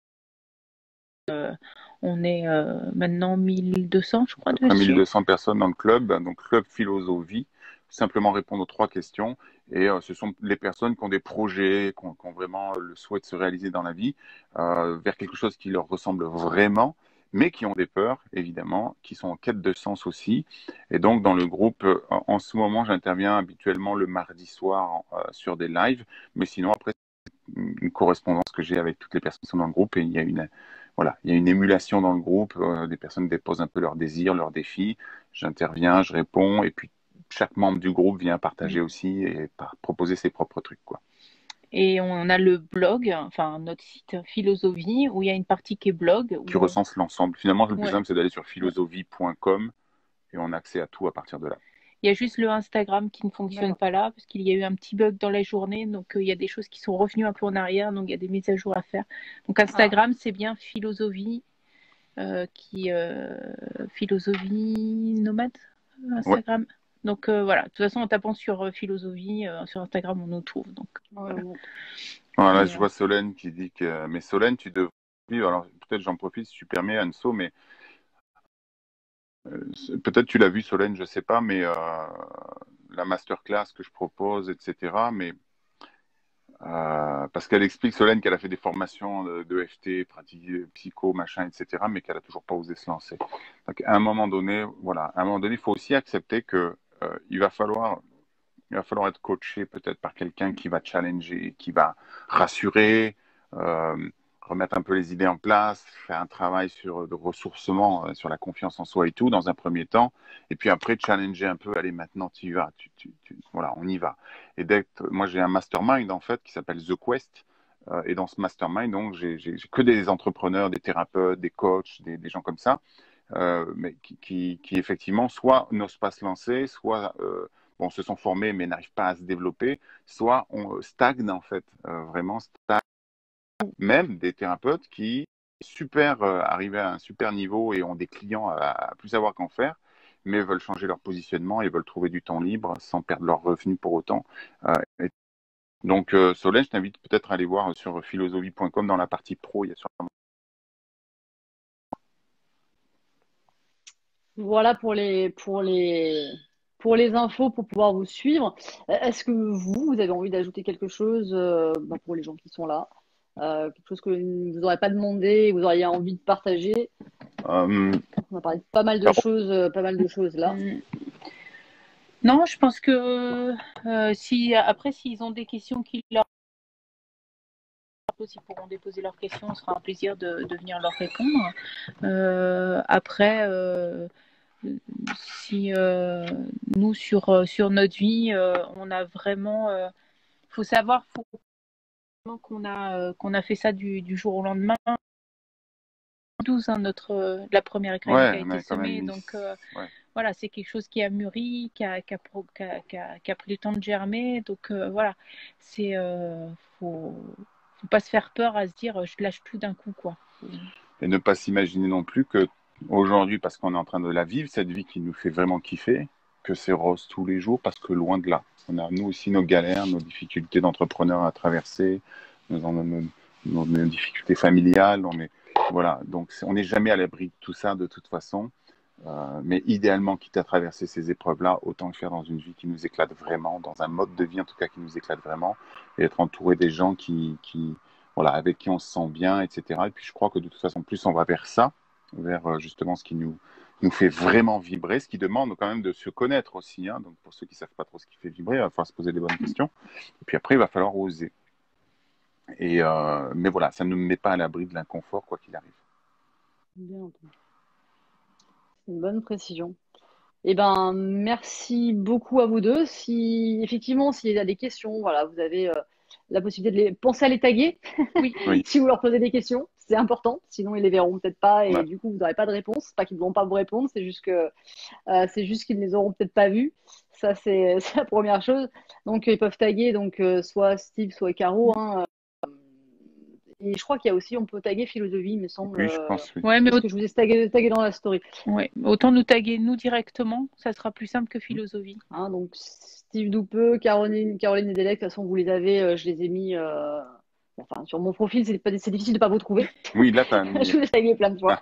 euh, on est euh, maintenant mille deux cents, je crois, dessus. mille deux cents personnes dans le club, donc Club Philosophie. Simplement répondre aux trois questions. Et euh, ce sont les personnes qui ont des projets, qui ont, qui ont vraiment le souhait de se réaliser dans la vie, euh, vers quelque chose qui leur ressemble vraiment, mais qui ont des peurs, évidemment, qui sont en quête de sens aussi. Et donc, dans le groupe, euh, en ce moment, j'interviens habituellement le mardi soir euh, sur des lives, mais sinon, après, une correspondance que j'ai avec toutes les personnes qui sont dans le groupe et il y a une, voilà, il y a une émulation dans le groupe, euh, des personnes déposent un peu leurs désirs, leurs défis, j'interviens, je réponds et puis chaque membre du groupe vient partager mmh. aussi et par, proposer ses propres trucs, quoi. Et on a le blog, enfin notre site Philosophie, où il y a une partie qui est blog. Qui recense on... l'ensemble. Finalement, le plus ouais. simple, c'est d'aller sur philosophie point com et on a accès à tout à partir de là. Il y a juste le Instagram qui ne fonctionne ouais. pas là, parce qu'il y a eu un petit bug dans la journée, donc euh, il y a des choses qui sont revenues un peu en arrière, donc il y a des mises à jour à faire. Donc Instagram, ah. c'est bien Philosophie, euh, qui euh, Philosophie nomade, Instagram. Ouais. Donc euh, voilà, de toute façon, en tapant sur euh, Philosophie, euh, sur Instagram, on nous trouve. Donc, voilà, voilà je euh... vois Solène qui dit que... Mais Solène, tu devrais... Alors peut-être j'en profite si tu permets, Anso, mais euh, peut-être tu l'as vu, Solène, je ne sais pas, mais euh, la masterclass que je propose, et cetera. Mais euh, parce qu'elle explique, Solène, qu'elle a fait des formations de, de F T, pratique psycho, machin, et cetera, mais qu'elle n'a toujours pas osé se lancer. Donc à un moment donné, voilà, à un moment donné, il faut aussi accepter que euh, il va falloir, il va falloir être coaché peut-être par quelqu'un qui va challenger, qui va rassurer. Euh, remettre un peu les idées en place, faire un travail sur de ressourcement, sur la confiance en soi et tout, dans un premier temps, et puis après, challenger un peu, allez, maintenant, tu y vas, tu, tu, tu, voilà, on y va. Et d'être, moi, j'ai un mastermind, en fait, qui s'appelle The Quest, euh, et dans ce mastermind, donc, j'ai, j'ai, j'ai que des entrepreneurs, des thérapeutes, des coachs, des, des gens comme ça, euh, mais qui, qui, qui, effectivement, soit n'osent pas se lancer, soit... Euh, bon, se sont formés, mais n'arrivent pas à se développer, soit on stagne, en fait, euh, vraiment stagne. Même des thérapeutes qui super euh, arrivés à un super niveau et ont des clients à, à plus savoir qu'en faire, mais veulent changer leur positionnement et veulent trouver du temps libre sans perdre leurs revenus pour autant. Euh, et donc, euh, Solène, je t'invite peut-être à aller voir sur philosophie point com dans la partie pro. Il y a sûrement... Voilà pour les, pour les, pour les infos, pour pouvoir vous suivre. Est-ce que vous, vous avez envie d'ajouter quelque chose euh, bah, pour les gens qui sont là? Euh, quelque chose que vous n'aurez pas demandé, vous auriez envie de partager. Euh... On a parlé de pas mal de choses, euh, pas mal de choses là. Non, je pense que euh, si après s'ils ont des questions qui leur ils pourront déposer leurs questions, ce sera un plaisir de, de venir leur répondre. Euh, après, euh, si euh, nous sur sur notre vie, euh, on a vraiment euh, faut savoir faut, qu'on a, euh, qu'on a fait ça du, du jour au lendemain. douze, hein, notre, euh, la première graine Ouais, qui a été mais quand même semée. mis- Donc, euh, ouais. voilà, c'est quelque chose qui a mûri, qui a, qui a, pro- qui a, qui a- qui a pris le temps de germer. Donc, euh, voilà, c'est, euh, faut, faut pas se faire peur à se dire, euh, je lâche tout d'un coup, quoi. Et ne pas s'imaginer non plus que aujourd'hui, parce qu'on est en train de la vivre, cette vie qui nous fait vraiment kiffer, que c'est rose tous les jours, parce que loin de là. On a nous aussi nos galères, nos difficultés d'entrepreneurs à traverser, nos, nos, nos, nos difficultés familiales. On est, voilà, donc on n'est jamais à l'abri de tout ça de toute façon. Euh, mais idéalement, quitte à traverser ces épreuves-là, autant le faire dans une vie qui nous éclate vraiment, dans un mode de vie en tout cas qui nous éclate vraiment, et être entouré des gens qui, qui, voilà, avec qui on se sent bien, et cetera. Et puis je crois que de toute façon, plus on va vers ça, vers euh, justement ce qui nous, nous fait vraiment vibrer, ce qui demande quand même de se connaître aussi. Hein. Donc pour ceux qui ne savent pas trop ce qui fait vibrer, il va falloir se poser des bonnes questions. Et puis après, il va falloir oser. Et, euh, mais voilà, ça ne nous met pas à l'abri de l'inconfort, quoi qu'il arrive. Bien entendu. C'est une bonne précision. Eh ben, merci beaucoup à vous deux. Si effectivement, s'il y a des questions, voilà, vous avez euh, la possibilité de les penser à les taguer. Oui. Oui. Si vous leur posez des questions, c'est important. Sinon, ils les verront peut-être pas et Ouais. du coup, vous n'aurez pas de réponse. Pas qu'ils ne vont pas vous répondre, c'est juste que euh, c'est juste qu'ils ne les auront peut-être pas vus. Ça, c'est c'est la première chose. Donc, ils peuvent taguer donc euh, soit Steve, soit Caro. Hein. Et je crois qu'il y a aussi, on peut taguer philosophie, il me semble. Oui, je euh, pense, oui. Ouais, mais Parce au- que je vous ai tagué, tagué dans la story. ouais, autant nous taguer nous directement, ça sera plus simple que philosophie. Hein, donc Steve Doupeux, Caroline, Caroline et Delec, de toute façon, vous les avez, euh, je les ai mis. euh, Enfin, sur mon profil, c'est pas- c'est difficile de pas vous trouver. Oui, là, tu as mis. Je vous ai tagué plein de fois.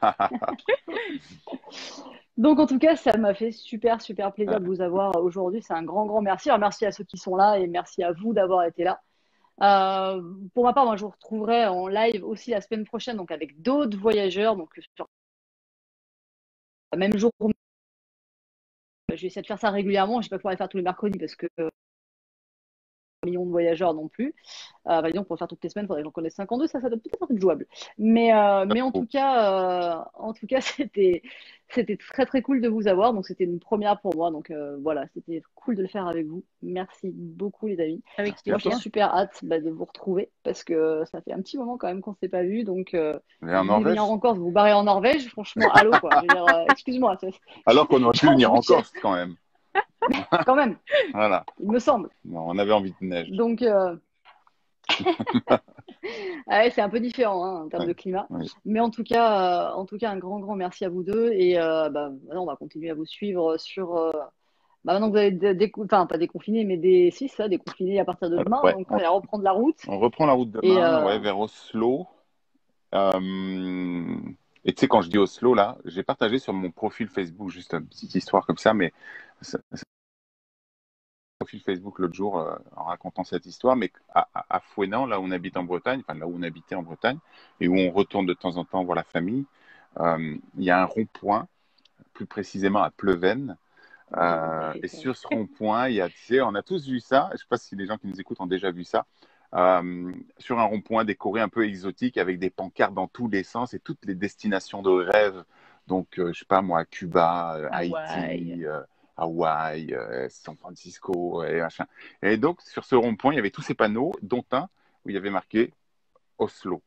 Donc, en tout cas, ça m'a fait super, super plaisir de vous avoir aujourd'hui. C'est un grand, grand merci. Alors, merci à ceux qui sont là et merci à vous d'avoir été là. Euh, pour ma part, moi, je vous retrouverai en live aussi la semaine prochaine, donc avec d'autres voyageurs. Donc, sur le même jour, je vais essayer de faire ça régulièrement. Je ne vais pas pouvoir le faire tous les mercredis parce que euh, millions de voyageurs non plus. Euh, bah, disons, pour le faire toutes les semaines, il faudrait que j'en connaisse cinquante-deux, ça, ça doit peut-être être jouable. Mais, euh, mais en tout cas, euh, en tout cas, c'était, c'était très très cool de vous avoir. Donc c'était une première pour moi. Donc euh, voilà, c'était cool de le faire avec vous. Merci beaucoup les amis. Avec Moi, j'ai plaisir. super hâte bah, de vous retrouver parce que ça fait un petit moment quand même qu'on ne s'est pas vu. Donc euh, Mais en vous voulez Norvège. venir en Corse, vous vous barrez en Norvège, franchement, allô quoi. Je veux dire, euh, excuse-moi, c'est- Alors qu'on aurait pu Non, venir je vous en tiens. Corse quand même. quand même, Voilà. il me semble. Non, on avait envie de neige. Donc euh, ah ouais, c'est un peu différent hein, en termes Ouais, de climat. oui. Mais en tout cas, euh, en tout cas, un grand, grand merci à vous deux. Et euh, bah, maintenant, on va continuer à vous suivre sur. euh, bah, maintenant que vous avez dé- décou- enfin, pas déconfiné, mais des. Si, ça, déconfiné à partir de Alors, demain. ouais, Donc, on, on va reprendre la route. on reprend la route Et demain, euh, ouais, vers Oslo. Euh, et tu sais, quand je dis Oslo, là, j'ai partagé sur mon profil Facebook, juste une petite histoire comme ça, mais ça- ça- profil Facebook l'autre jour euh, en racontant cette histoire, mais à, à, à Fouesnant, là où on habite en Bretagne, enfin là où on habitait en Bretagne, et où on retourne de temps en temps voir la famille, euh, il y a un rond-point, plus précisément à Pleven. Euh, et sur ce rond-point, il y a, tu sais, on a tous vu ça. Je ne sais pas si les gens qui nous écoutent ont déjà vu ça. Euh, sur un rond-point décoré un peu exotique avec des pancartes dans tous les sens et toutes les destinations de rêve. Donc, euh, je sais pas moi, Cuba, euh, Hawaï. Haïti, euh, Hawaï, euh, San Francisco et machin. Et donc, sur ce rond-point, il y avait tous ces panneaux, dont un où il y avait marqué Oslo.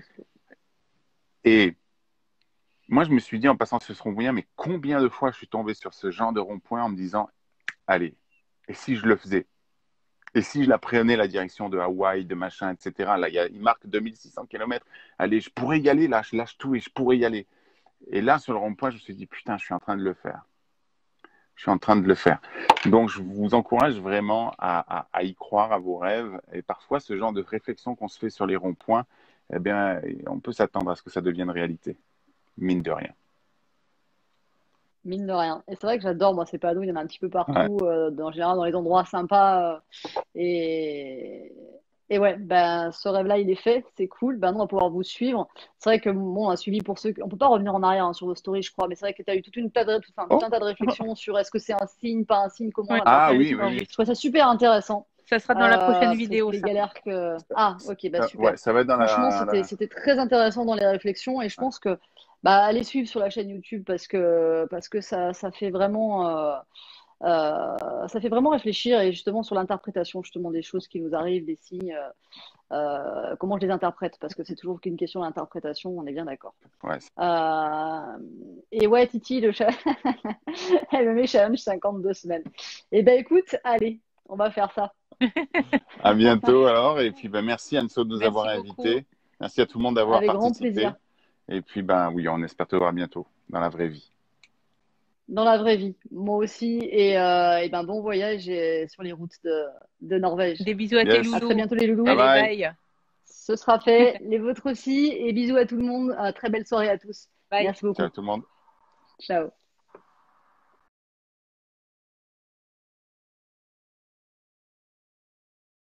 Et moi, je me suis dit en passant sur ce rond-point, mais combien de fois je suis tombé sur ce genre de rond-point en me disant, allez, et si je le faisais? Et si je la prenais la direction de Hawaï, de machin, et cetera. Là, il, y a, il marque deux mille six cents kilomètres. Allez, je pourrais y aller, là, je lâche tout et je pourrais y aller. Et là, sur le rond-point, je me suis dit, putain, je suis en train de le faire. Je suis en train de le faire. Donc, je vous encourage vraiment à, à, à y croire à vos rêves. Et parfois, ce genre de réflexion qu'on se fait sur les ronds-points, eh bien, on peut s'attendre à ce que ça devienne réalité. Mine de rien. mine de rien. Et c'est vrai que j'adore, moi, ces panneaux, il y en a un petit peu Ouais. partout, euh, en général dans les endroits sympas. euh, et... et ouais, ben, ce rêve-là, il est fait, c'est cool. Ben, nous, on va pouvoir vous suivre. C'est vrai que, bon, on a suivi pour ceux. qui- On peut pas revenir en arrière hein, sur vos stories, je crois, mais c'est vrai que tu as eu toute une tas de... tout, enfin, tout Oh. un tas de réflexions sur est-ce que c'est un signe, pas un signe, comment Ouais. on Ah l'interprète. oui, oui, oui. Je trouve ça super intéressant. Ça sera dans la prochaine Euh, vidéo, les ça. galères que. Ah, ok, bah Euh, super. ouais, ça va être dans Franchement, la, c'était la... c'était très intéressant dans les réflexions et je pense que bah allez suivre sur la chaîne YouTube parce que parce que ça ça fait vraiment euh, Euh, ça fait vraiment réfléchir et justement sur l'interprétation justement des choses qui nous arrivent, des signes, euh, euh, comment je les interprète, parce que c'est toujours qu'une question d'interprétation, on est bien d'accord. Ouais, c'est- Euh, et ouais, Titi, le chat, elle me met challenge cinquante-deux semaines. Et ben écoute, allez, on va faire ça. à bientôt alors. Et puis, ben, merci Anso de nous Merci avoir beaucoup. invités. Merci à tout le monde d'avoir Avec grand plaisir. participé. Et puis, ben oui, on espère te voir bientôt dans la vraie vie. Dans la vraie vie, moi aussi. Et, euh, et ben bon voyage et- sur les routes de, de Norvège. Des bisous à tes Yes. À très loulous. bientôt les loulous. Bye Allez, bye. bye. Ce sera fait. Les vôtres aussi. Et bisous à tout le monde. Euh, très belle soirée à tous. Bye. Merci beaucoup. Ciao tout le monde. Ciao.